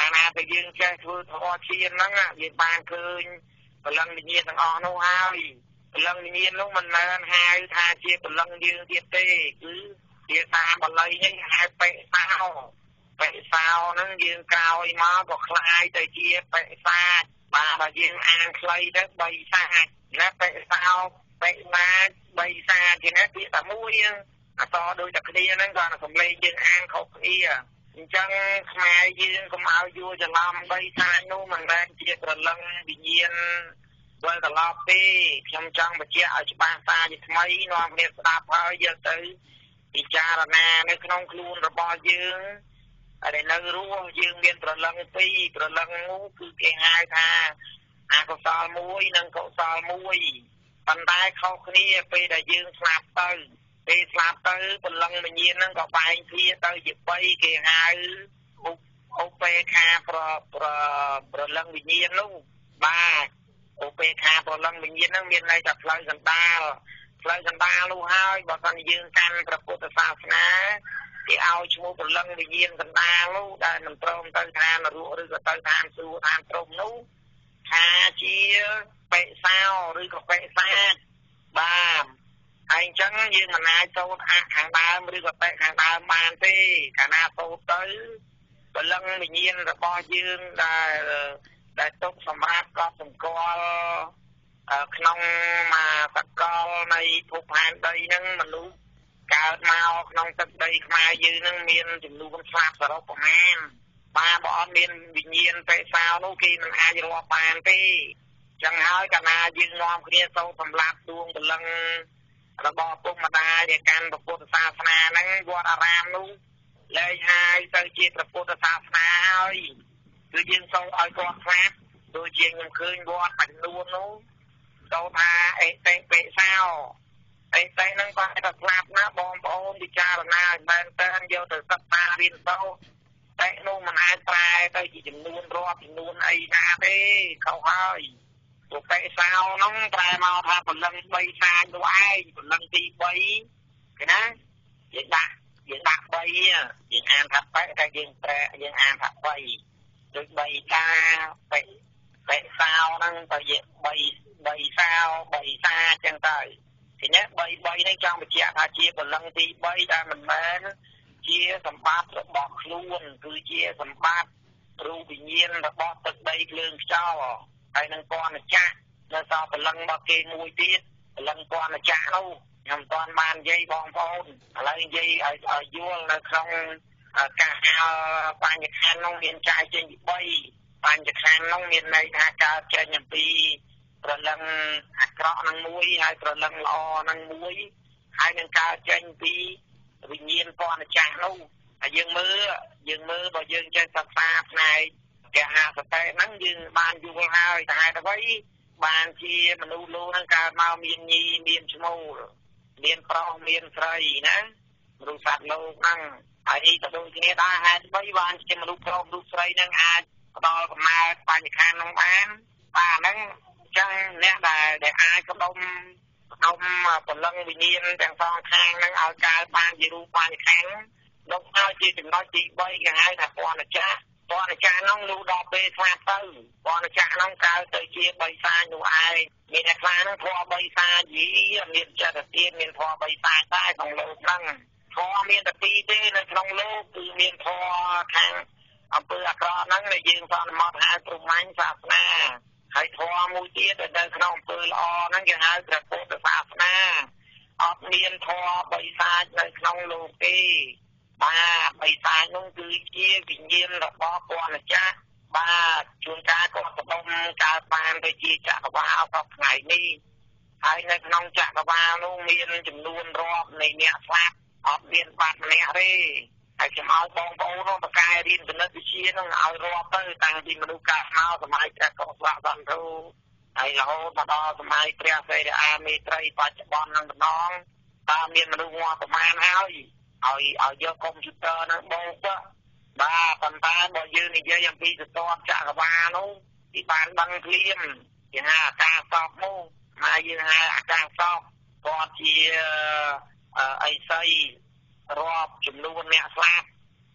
កាលណាទៅយើងចេះធ្វើធម៌ឈានហ្នឹងយើងបានឃើញព្រលឹងវិញ្ញាណទាំងអស់នោះហើយព្រលឹងវិញ្ញាណនោះមិនមែនហៅថាជាព្រលឹងយើងទៀតទេគឺជាតាមបាលីនេះហៅបេសោបេសោហ្នឹងយើងក្រោយមកក៏คล้ายទៅជាបេសាចបាទបើយើងអានខ្លីទៅបេសាចណាបេសោបេសាចបេសាចជាណាពាក្យតែមួយអក្សរដូចតែគ្នាហ្នឹងគាត់សំឡេងយើងអានខុសគ្នាអញ្ចឹងខ្មែរយើងកុំឲ្យយល់ច្រឡំបេសាចនោះមិនមែនជាព្រលឹងវិញ្ញាណវិលត្រឡប់ទេខ្ញុំចង់បញ្ជាក់ឲ្យច្បាស់តាជាថ្មីនាំគ្នាស្ដាប់ហើយយកទៅពិចារណានៅក្នុងខ្លួនរបស់យើងហើយនៅរស់យើងមានព្រលឹងពីរព្រលឹងនោះគឺគេហៅថាអកុសលមួយនិងកុសលមួយប៉ុន្តែខុសគ្នាពេលដែលយើងស្លាប់ទៅពេលស្លាប់ទៅព្រលឹងវិញ្ញាណហ្នឹងក៏បែងគ្នាទៅជាបីគេហៅឧបេខាប្រប្រព្រលឹងវិញ្ញាណនោះបាទឧបេខាព្រលឹងវិញ្ញាណហ្នឹងមានន័យថាផ្លូវកណ្ដាលផ្លូវកណ្ដាលនោះហើយបើសិនយើងកាន់ព្រះពុទ្ធសាសនាគេឲ្យឈ្មោះព្រលឹងវិញ្ញាណកណ្ដាលនោះដែលមិនព្រមទៅឋាននរកឬក៏ទៅឋានសួគ៌ឋានព្រំនោះថាជាបេសោឬក៏បេសាចបាទហើយអញ្ចឹងយើងមិនអាចសូត្រអខាងដើមឬក៏បេខាងដើមបានទេកាលណាសូត្រទៅព្រលឹងវិញ្ញាណរបស់យើងដែលដែលទុកសម្រាប់កត់សម្គាល់ក្នុងមកសកលនៃភពផែនដីហ្នឹងមនុស្សកើតមកក្នុងទឹកដីខ្មែរយើងហ្នឹងមានចំនួនស្លាប់សរុបប្រមាណបាទបើអត់មានវិញ្ញាណបេសោនោះគេមិនអាចរាប់បានទេចឹងហើយកាលណាយើងនាំគ្នាសូត្រសម្លាប់ដួងព្រលឹងរបស់ពុកម្ដាយដែលកាន់ពុទ្ធសាសនាហ្នឹងវត្តអារាមនោះលែងហើយទៅជាពុទ្ធសាសនាហើយគឺយើងសូត្រឲ្យគាត់ខ្លាចដូចជាខ្ញុំឃើញវត្តមួយចំនួននោះសូត្រថាអេតេបេសោអេតេហ្នឹងគាត់តែស្លាប់ណាបងប្អូនពិចារណាឲ្យមែនតើយកទៅសិក្សារៀនសូត្រតែនោះមិនអាចប្រែទៅជាចំនួនរាប់ចំនួនអីណាទេខុសហើយពុបេសោហ្នឹងប្រែមកថាព្រលឹងបីសាចនោះឯងព្រលឹងទីបីគេណាយើងដាក់យើងដាក់បីយើងអានថាបេតែយើងប្រែយើងអានថាបីដូចបីតាបេបេសោហ្នឹងទៅជាបីបីសោបីសាចឹងទៅทีนี้បីបីនេះចង់បញ្ជាក់ថាជាព្រលឹងទីបីដែលមិនមែនជាសម្បត្តិរបស់ខ្លួនគឺជាសម្បត្តិរូបវិញ្ញាណរបស់ទឹកដីភ្លើងខ្យល់ហើយនឹងពណ៌ចាស់នៅសល់ព្រលឹងរបស់គេមួយទៀតព្រលឹងពណ៌ចាស់នោះខ្ញុំមិនទាន់បាននិយាយបងប្អូនឥឡូវនិយាយឲ្យឲ្យយល់នៅក្នុងការហៅបញ្ញខណ្ឌនោះមានចែកចេញពីបីបញ្ញខណ្ឌនោះមានន័យថាកើតចេញអំពីព្រលឹងអាក្រក់នឹងមួយហើយព្រលឹងល្អនឹងមួយហើយនឹងកើតចេញពីវិញ្ញាណពណ៌ចាស់នោះហើយយើងមើលយើងមើលបើយើងចេះសិក្សាផ្នែកកហាសតិហ្នឹងយើងបានយល់ហើយតែហេតុអ្វីបានជាមនុស្សលោកហ្នឹងកើតមកមានញីមានឈ្មោះមានប្រុសមានស្រីណាមនុស្សសត្វលោកហ្នឹងហើយក៏ដូចគ្នាដែរហេតុអ្វីបានជាមនុស្សប្រុសមនុស្សស្រីហ្នឹងអាចផ្ដល់កំណើតបញ្ញខណ្ឌហ្នឹងបានបាទហ្នឹងចឹងអ្នកដែលដែលអាចផ្ដុំផ្ដុំព្រលឹងវិញ្ញាណទាំងសងខាងហ្នឹងឲ្យកើតបានជារូបបញ្ញខណ្ឌនោះឲ្យជាចំណុចទីបីគេហៅថាពណ៌ចាស់ពណ៌ចាស់ហ្នឹងលុះដល់ពេលស្លាប់ទៅពណ៌ចាស់ហ្នឹងកើតទៅជាបីសាចនោះឯងមានអ្នកខ្លះហ្នឹងធម៌បីសាចយីមានចិត្តទានមានធម៌បីសាចដែរក្នុងលោកហ្នឹងធម៌មានតែពីរទេនៅក្នុងលោកគឺមានធម៌ខាងអំពើអាក្រក់ហ្នឹងដែលយើងសន្មតហៅព្រហ្មញ្ញសាសនាហើយធម៌មួយទៀតដែលនៅក្នុងអំពើល្អហ្នឹងគេហៅព្រះពុទ្ធសាសនាអត់មានធម៌បីសាចនៅក្នុងលោកទេបាទបីសាចនោះគឺជាវិញ្ញាណរបស់ពណ៌ចាស់បាទជួនកាលក៏បដុំកើតបានទៅជាចក្រវាលដល់ថ្ងៃនេះហើយនៅក្នុងចក្រវាលនោះមានចំនួនរាប់នៃអ្នកស្លាប់អត់មានបាត់ម្នាក់ទេហើយខ្ញុំឲ្យបងប្អូននោះបកកែរៀនគណិតវិទ្យានោះឲ្យរាប់ទៅតាំងពីមនុស្សកើតមកសម័យព្រះកុសលសន្ធុហើយរហូតមកដល់សម័យព្រះសេរីអាមេត្រីបច្ចុប្បន្ននឹងម្ដងតើមានមនុស្សងាប់ប្រមាណហើយឲ្យឲ្យយកកុំព្យូទ័រហ្នឹងបូកបាទប៉ុន្តែបើយើងនិយាយអំពីសតវចក្រវាលនោះទីបានដឹងភ្លាមគេហៅអាកាសសពនោះមកយើងហៅអាកាសសពគាត់ជាអីស្អីរាប់ចំនួនអ្នកស្លាប់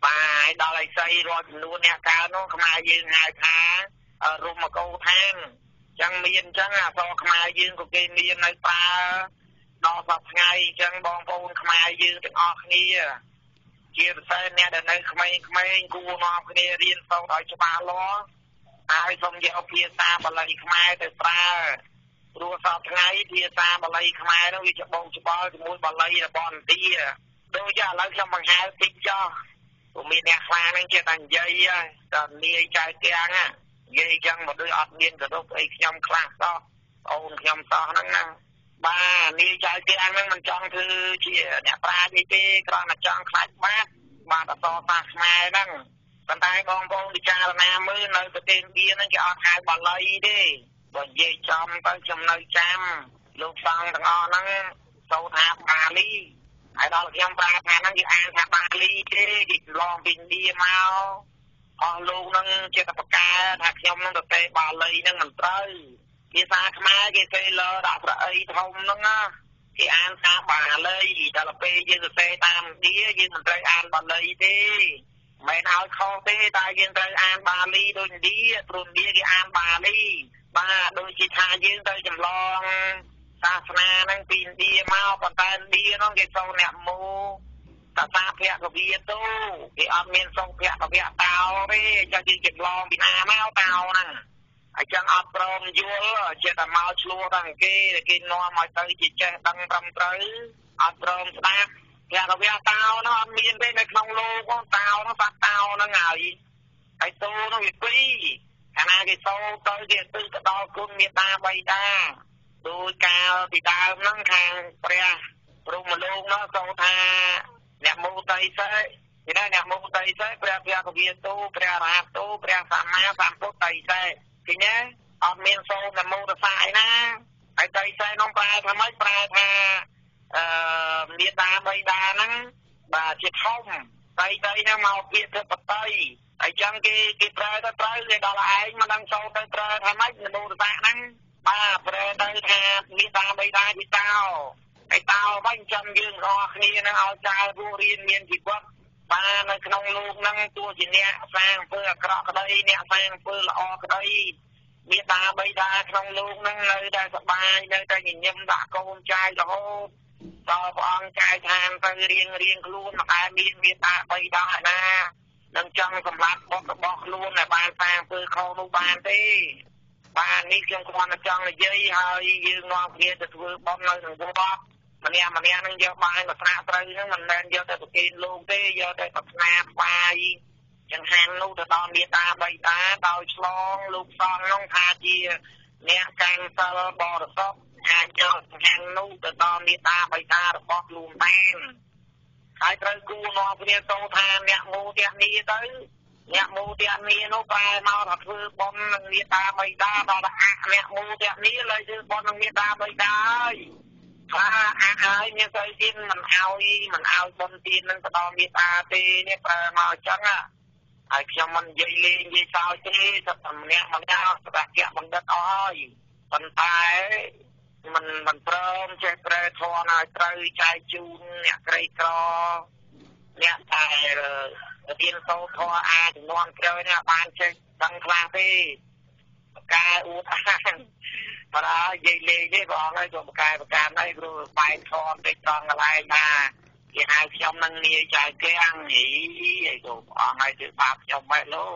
បាទដល់ឲ្យស្អីរាល់ចំនួនអ្នកកើតនោះខ្មែរយើងហៅថារុំមកោឋានចឹងមានចឹងអសរខ្មែរយើងក៏គេមាននៅប្រើដល់សប្តាហ៍ថ្ងៃចឹងបងប្អូនខ្មែរយើងទាំងអស់គ្នាជាពិសេសអ្នកដែលនៅក្មេងៗគួរនាំគ្នារៀនសូត្រឲ្យច្បាស់លាស់ហើយសូមយកភាសាបាលីខ្មែរទៅប្រើព្រោះសប្តាហ៍ថ្ងៃភាសាបាលីខ្មែរនោះវាច្បងច្បល់ជាមួយបាលីរបស់ឥណ្ឌាដូចជាឥឡូវខ្ញុំបង្ហាញតិចចុះព្រោះមានអ្នកខ្លះហ្នឹងចេះតែនិយាយតែនាយចៅទាំងណានិយាយចឹងមកដូចអត់មានគោរពអីខ្ញុំខ្លះសោះអូនខ្ញុំសោះហ្នឹងណាបាទនាយចៅទាំងហ្នឹងមិនចង់ធ្វើជាអ្នកប្រាជ្ញអីទេគ្រាន់តែចង់ខ្លាចបាត់បាទអសរសាស្ត្រខ្មែរហ្នឹងប៉ុន្តែបងប្អូនពិចារណាមើលនៅប្រទេសឥណ្ឌាហ្នឹងគេអត់ហៅបាលីទេបើនិយាយចំទៅខ្ញុំនៅចាំលោកសង្ឃទាំងអស់ហ្នឹងសូត្រថាបាលីហើយដល់ខ្ញុំប្រាប់ថាហ្នឹងគេអានថាបាលីទេគេឡងពីឥណ្ឌាមកអស់លោកហ្នឹងជាតបកាថាខ្ញុំហ្នឹងទៅទេបាលីហ្នឹងមិនត្រូវភាសាខ្មែរគេគេលើដាក់ប្រអីធំហ្នឹងណាគេអានថាបាលីដល់ពេលយើងសរសេរតាមឥណ្ឌាយើងមិនត្រូវអានបាលីទេមិនឲ្យខុសទេតែយើងត្រូវអានបាលីដូចឥណ្ឌាព្រោះឥណ្ឌាគេអានបាលីបាទដូចជាថាយើងទៅចម្លងសាសនាហ្នឹងពីឥណ្ឌាមកប៉ុន្តែឥណ្ឌាហ្នឹងគេសូវអ្នកមូតសាភៈកវិតោគេអត់មានសូវភៈកវិតោទេចុះយើងចម្លងពីណាមកតោហ្នឹងអញ្ចឹងអត់ព្រមយល់ចេះតែមកឆ្លោះដល់គេគេនាំឲ្យទៅជាចេះដឹងត្រឹមត្រូវអត់ព្រមស្ដាប់ភៈកវិតោហ្នឹងអត់មានទេនៅក្នុងលោកតោហ្នឹងសាតោហ្នឹងហើយហើយតោហ្នឹងវាពីរកាលណាគេសូទៅគេទៅទៅដល់គុណមេត្តាបៃតាដោយកាលពីដើមហ្នឹងខាងព្រះព្រហ្មលោកនោះសូថាអ្នកមោទិសេគេថាអ្នកមោទិសេព្រះភគវិទូព្រះអរហន្តទូព្រះសម្មាសម្ពុទ្ធិសេឃើញទេអត់មានសូនមោទសាឯណាហើយតិសេនោះប្រែថាម៉េចប្រែថាអឺមេត្តាបៃតាហ្នឹងបាទជាធំតិតិហ្នឹងមកពាក្យទៅបតីអញ្ចឹងគេគេប្រើទៅត្រូវគេដល់ឯងមិនដឹងចូលទៅប្រើថាម៉េចមនោទសាហ្នឹងបាទប្រើទៅថាមេត្តាបៃតាពីតោហើយតោវិញចាំយើងអស់គ្នានឹងឲ្យចៅពួករៀនមានជីវិតបាទនៅក្នុងលោកហ្នឹងទោះជាអ្នកសាងអំពើអាក្រក់ក្តីអ្នកសាងអំពើល្អក្តីមេត្តាបៃតាក្នុងលោកហ្នឹងនៅតែសប្បាយនៅតែញញឹមដាក់កូនចៅរហូតដល់ព្រះអង្គចែកឋានទៅរៀងរៀងខ្លួនមកតែមានមេត្តាបៃតាណានឹងចង់សម្រាប់បុត្ររបស់ខ្លួនដែលបានសាងអំពើខុសនោះបានទេបាទនេះខ្ញុំគ្រាន់តែចង់និយាយហើយយើងនាំគ្នាទៅធ្វើបុណ្យនៅក្នុងវត្តម្នាក់ម្នាក់នឹងយកបាយមកស្រាក់ត្រូវហ្នឹងមិនមែនយកទៅប្រគេនលោកទេយកទៅប្រាថ្នាថ្វាយចង្ហាន់នោះទៅដល់មេត្តាបៃតាដោយឆ្លងលោកសង្ឃនោះថាជាអ្នកកាន់សិលបរិសុទ្ធអាចយកចង្ហាន់នោះទៅដល់មេត្តាបៃតារបស់ខ្លួនបានហើយត្រូវគួរនាំគ្នាទៅថាអ្នកមោទនីទៅអ្នកមោទនីនោះប្រែមកថាធ្វើបុណ្យនឹងមេត្តាបៃតាដល់អះអ្នកមោទនីលើធ្វើបុណ្យនឹងមេត្តាបៃតាហើយថាអះហើយមានទៅទៀតមិនឲ្យមិនឲ្យបុណ្យទៀតនឹងទៅដល់មេត្តាទេនេះប្រែមកអញ្ចឹងហើយខ្ញុំមិននិយាយលេងនិយាយសើចទេតែម្នាក់ម្នាក់ស្ដាប់ជាបណ្ឌិតអស់ហើយប៉ុន្តែមិនមិនព្រមចេះប្រែធនឲ្យត្រូវចែកជូនអ្នកក្រីក្រអ្នកតែរៀនសូត្រធម៌អាចំនួនក្រោយនេះបានចេះដឹងខ្លះទេបកែអួតអានបើនិយាយលេងទេបងហើយក៏បកែបកានហើយព្រោះបែកធនទៅត្រង់កន្លែងណាគេហៅខ្ញុំនឹងនាយចៅទាំងហីឯកអង្គឲ្យទៅបាបខ្ញុំបែបលោក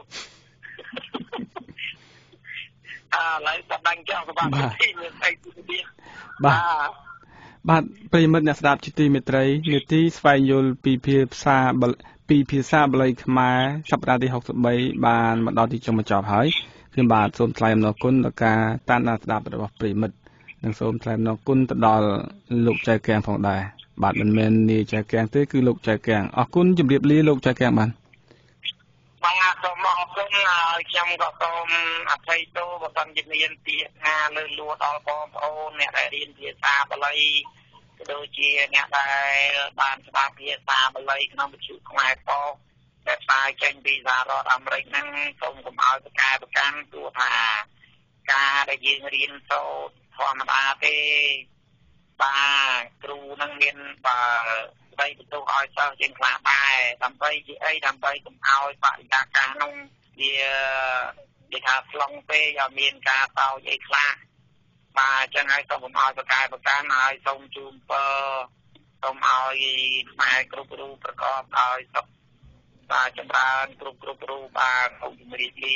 អើឡើយតែដឹងចង់សម្រាប់ទីមានអីទៀតបាទបាទប្រិមិត្តអ្នកស្ដាប់ជាទីមេត្រីនាទីស្វែងយល់ពីភាសាពីភាសាបាលីខ្មែរសប្តាហ៍ទីហុកសិបបីបានមកដល់ទីចុងបញ្ចប់ហើយខ្ញុំបាទសូមថ្លែងអំណរគុណដល់ការតាមដានស្ដាប់របស់ប្រិមិត្តនិងសូមថ្លែងអំណរគុណទៅដល់លោកចៅកៀងផងដែរបាទមិនមែននាយចៅកៀងទេគឺលោកចៅកៀងអរគុណជម្រាបលាលោកចៅកៀងបាទបាទសូមអរគុណហើយខ្ញុំក៏សូមអភ័យទោសបើសិនជាមានពាក្យណាលើលួដល់បងប្អូនអ្នកដែលរៀនភាសាបាលីក៏ដូចជាអ្នកដែលបានស្ដាប់ភាសាបាលីក្នុងវិទ្យុខ្មែរប៉ុស្តិ៍តែផ្សាយចេញពីសហរដ្ឋអាមេរិកហ្នឹងសូមកុំឲ្យប្រកែប្រកាន់ព្រោះថាការដែលយើងរៀនសូត្រធម្មតាទេបាទគ្រូនឹងមានបើដីបន្ទោសឲ្យសិស្សជាងខ្លះដែរដើម្បីជាអីដើម្បីកុំឲ្យបរិយាកាសនោះវាគេថាស្លងពេកឲ្យមានការតោចអីខ្លះបាទអញ្ចឹងហើយសូមឲ្យប្រកែប្រកាន់ហើយសូមជូនពរសូមឲ្យខ្មែរគ្រប់រូបប្រកបដោយសុខបាទចម្រើនគ្រប់គ្រប់រូបបាទសូមជម្រាបលា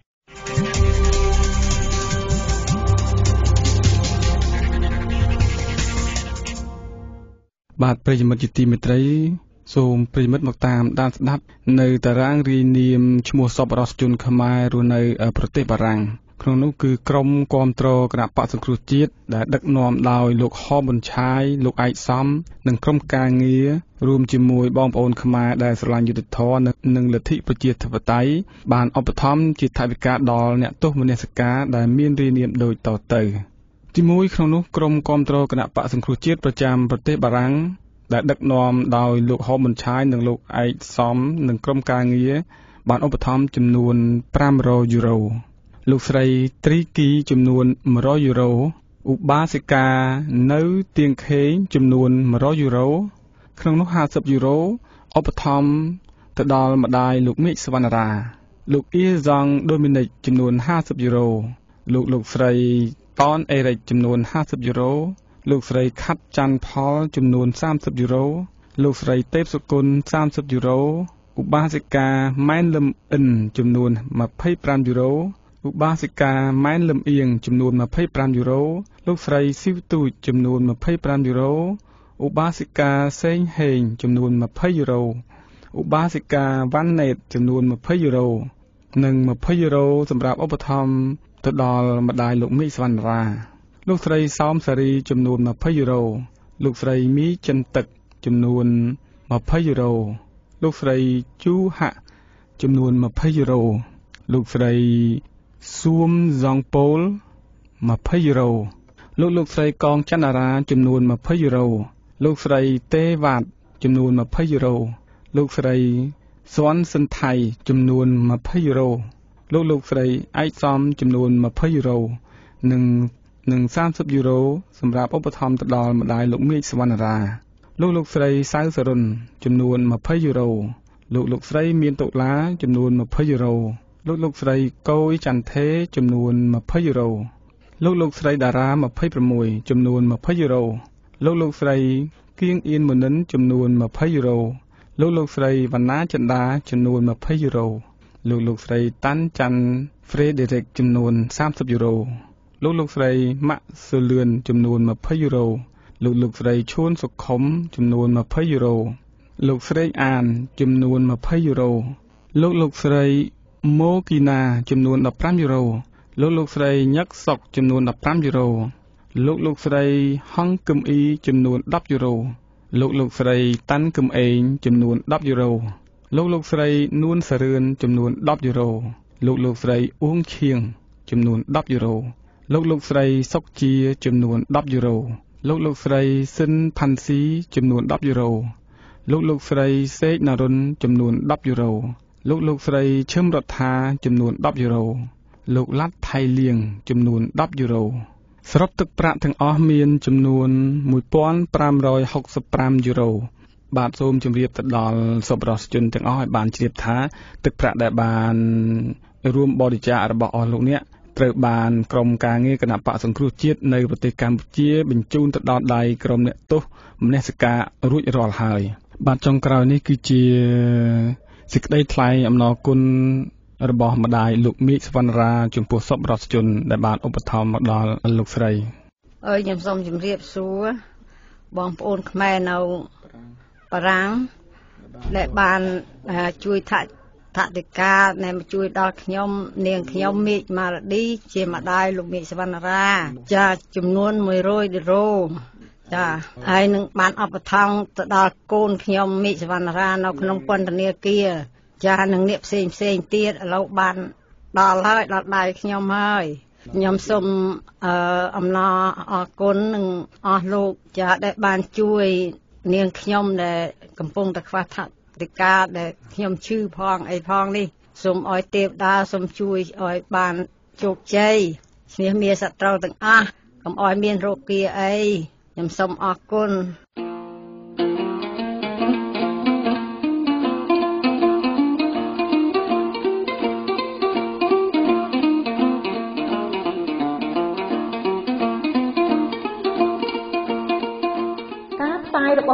បាទប្រិយមិត្តជាទីមេត្រីសូមប្រិយមិត្តមកតាមដានស្ដាប់នៅតារាងរាយនាមឈ្មោះសប្បុរសជនខ្មែររស់នៅប្រទេសបារាំងក្នុងនោះគឺក្រុមគាំទ្រគណៈបក្សសង្គ្រោះជាតិដែលដឹកនាំដោយលោកហមប៊ុនឆាយលោកឯកសំនិងក្រុមការងាររួមជាមួយបងប្អូនខ្មែរដែលស្រឡាញ់យុត្តិធម៌និងលទ្ធិប្រជាធិបតេយ្យបានឧបត្ថម្ភជាថវិកាដល់អ្នកទោសមនសិការដែលមានរាយនាមដូចតទៅទីមួយក្នុងនោះក្រុមគាំទ្រគណៈបក្សសង្គ្រោះជាតិប្រចាំប្រទេសបារាំងដែលដឹកនាំដោយលោកហមប៊ុនឆាយនិងលោកឯកសំនិងក្រុមការងារបានឧបត្ថម្ភចំនួនfive hundredយូរ៉ូលោកស្រីត្រីគីចំនួនone hundredយូរ៉ូឧបាសិកានៅទៀងខេងចំនួនone hundredយូរ៉ូក្នុងនោះfiftyយូរ៉ូឧបត្ថម្ភទៅដល់ម្ដាយលោកមេឃសវណ្ណរាលោកអ៊ីសង់ដូមីនិកចំនួនfiftyយូរ៉ូលោកលោកស្រីតនអេរិកចំនួនfiftyយូរ៉ូលោកស្រីខាត់ច័ន្ទផលចំនួនthirtyយូរ៉ូលោកស្រីទេពសុគន្ធthirtyយូរ៉ូឧបាសិកាម៉ែនលឹមអ៊ិនចំនួនtwenty-fiveយូរ៉ូឧបាសិកាម៉ែនលឹមអៀងចំនួនtwenty-fiveយូរ៉ូលោកស្រីស៊ីវទូចចំនួនtwenty-fiveយូរ៉ូឧបាសិកាសេងហេងចំនួនtwentyយូរ៉ូឧបាសិកាវ៉ាន់ណេតចំនួនtwentyយូរ៉ូនិងtwentyយូរ៉ូសម្រាប់ឧបត្ថម្ភទៅដល់ម្ដាយលោកមេឃសវណ្ណរាលោកស្រីសោមសារីចំនួនtwentyយូរ៉ូលោកស្រីមីចិនទឹកចំនួនtwentyយូរ៉ូលោកស្រីជូហាក់ចំនួនtwentyយូរ៉ូលោកស្រីសួមសងប៉ូលtwentyយូរ៉ូលោកលោកស្រីកងចន្ទរាចំនួនtwentyយូរ៉ូលោកស្រីទេវ៉ាតចំនួនtwentyយូរ៉ូលោកស្រីស្វ័នសិនថៃចំនួនtwentyយូរ៉ូលោកលោកស្រីឯកសំចំនួនtwentyយូរ៉ូនិងនិងthirtyយូរ៉ូសម្រាប់ឧបត្ថម្ភទៅដល់ម្ដាយលោកមេឃសវណ្ណរាលោកលោកស្រីសៅសរុនចំនួនtwentyយូរ៉ូលោកលោកស្រីមានតុលាចំនួនtwentyយូរ៉ូលោកលោកស្រីកូយចន្ទថេចំនួនtwentyយូរ៉ូលោកលោកស្រីតារាtwenty-sixចំនួនtwentyយូរ៉ូលោកលោកស្រីគៀងអៀនមុនិនចំនួនtwentyយូរ៉ូលោកលោកស្រីវណ្ណាចិន្តាចំនួនtwentyយូរ៉ូលោកលោកស្រីតាន់ច័ន្ទហ្វ្រេដេរិកចំនួនthirtyយូរ៉ូលោកលោកស្រីម៉ាក់ស៊ូលឿនចំនួនtwentyយូរ៉ូលោកលោកស្រីឈួនសុខុមចំនួនtwentyយូរ៉ូលោកស្រីអានចំនួនtwentyយូរ៉ូលោកលោកស្រីម៉ូគីណាចំនួនfifteenយូរ៉ូលោកលោកស្រីញឹកសុកចំនួនfifteenយូរ៉ូលោកលោកស្រីហងគឹមអ៊ីចំនួនtenយូរ៉ូលោកលោកស្រីតាន់គឹមអេងចំនួនtenយូរ៉ូលោកលោកស្រីនួនសារឿនចំនួនtenយូរ៉ូលោកលោកស្រីអ៊ួងឈៀងចំនួនtenយូរ៉ូលោកលោកស្រីសុកជាចំនួនtenយូរ៉ូលោកលោកស្រីស៊ិនផាន់ស៊ីចំនួនtenយូរ៉ូលោកលោកស្រីសេកណារុនចំនួនtenយូរ៉ូលោកលោកស្រីឈឹមរដ្ឋាចំនួនtenយូរ៉ូលោកឡាត់ថៃលៀងចំនួនtenយូរ៉ូសរុបទឹកប្រាក់ទាំងអស់មានចំនួនfifteen sixty-fiveយូរ៉ូបាទសូមជម្រាបទៅដល់សប្បុរសជនទាំងអស់ឲ្យបានជ្រាបថាទឹកប្រាក់ដែលបានរួមបរិច្ចាគរបស់អស់លោកអ្នកត្រូវបានក្រុមការងារគណៈបក្សសង្គ្រោះជាតិនៅប្រទេសកម្ពុជាបញ្ជូនទៅដល់ដៃក្រុមអ្នកទោសមនសិការរួចរាល់ហើយបាទចុងក្រោយនេះគឺជាសេចក្តីថ្លែងអំណរគុណរបស់ម្ដាយលោកមេឃសវណ្ណរាចំពោះសប្បុរសជនដែលបានឧបត្ថម្ភមកដល់លោកស្រីអើយខ្ញុំសូមជម្រាបសួរបងប្អូនខ្មែរនៅបារាំងដែលបានជួយថថតិកាដែលមកជួយដល់ខ្ញុំនាងខ្ញុំមេឃម៉ារ៉ាឌីជាម្ដាយលោកមេឃសវណ្ណរាចាចំនួនone hundredយូរ៉ូចាហើយនឹងបានឧបត្ថម្ភទៅដល់កូនខ្ញុំមេឃសវណ្ណរានៅក្នុងពន្ធនាគារចានឹងអ្នកផ្សេងផ្សេងទៀតឥឡូវបានដល់ហើយដល់ដៃខ្ញុំហើយខ្ញុំសូមអឺអំណរអរគុណនឹងអស់លោកចាដែលបានជួយនាងខ្ញុំដែលកំពុងតែខ្វះថវិកាដែលខ្ញុំឈឺផងអីផងនេះសូមឲ្យទេវតាសូមជួយឲ្យបានជោគជ័យឈ្នះមារសត្រូវទាំងអស់កុំឲ្យមានរោគាអីខ្ញុំសូមអរគុណ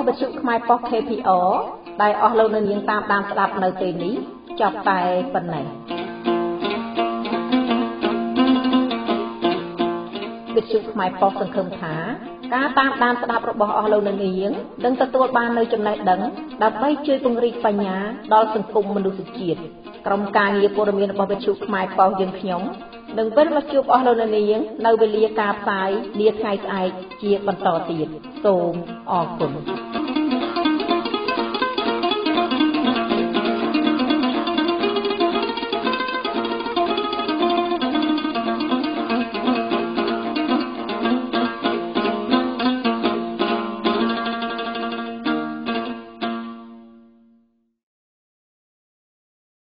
របស់វិទ្យុខ្មែរប៉ុស្តិ៍ K P R ដែលអស់លោកនាងតាមដានស្ដាប់នៅពេលនេះចប់តែប៉ុណ្ណេះវិទ្យុខ្មែរប៉ុស្តិ៍សង្ឃឹមថាការតាមដានស្ដាប់របស់អស់លោកនាងនឹងទទួលបាននូវចំណេះដឹងដើម្បីជួយពង្រីកបញ្ញាដល់សង្គមមនុស្សជាតិក្រុមការងារព័ត៌មានរបស់វិទ្យុខ្មែរប៉ុស្តិ៍យើងខ្ញុំនឹងវិលមកជួបអស់លោកនាងនៅវេលាការផ្សាយនាថ្ងៃស្អែកជាបន្តទៀតសូមអរគុណ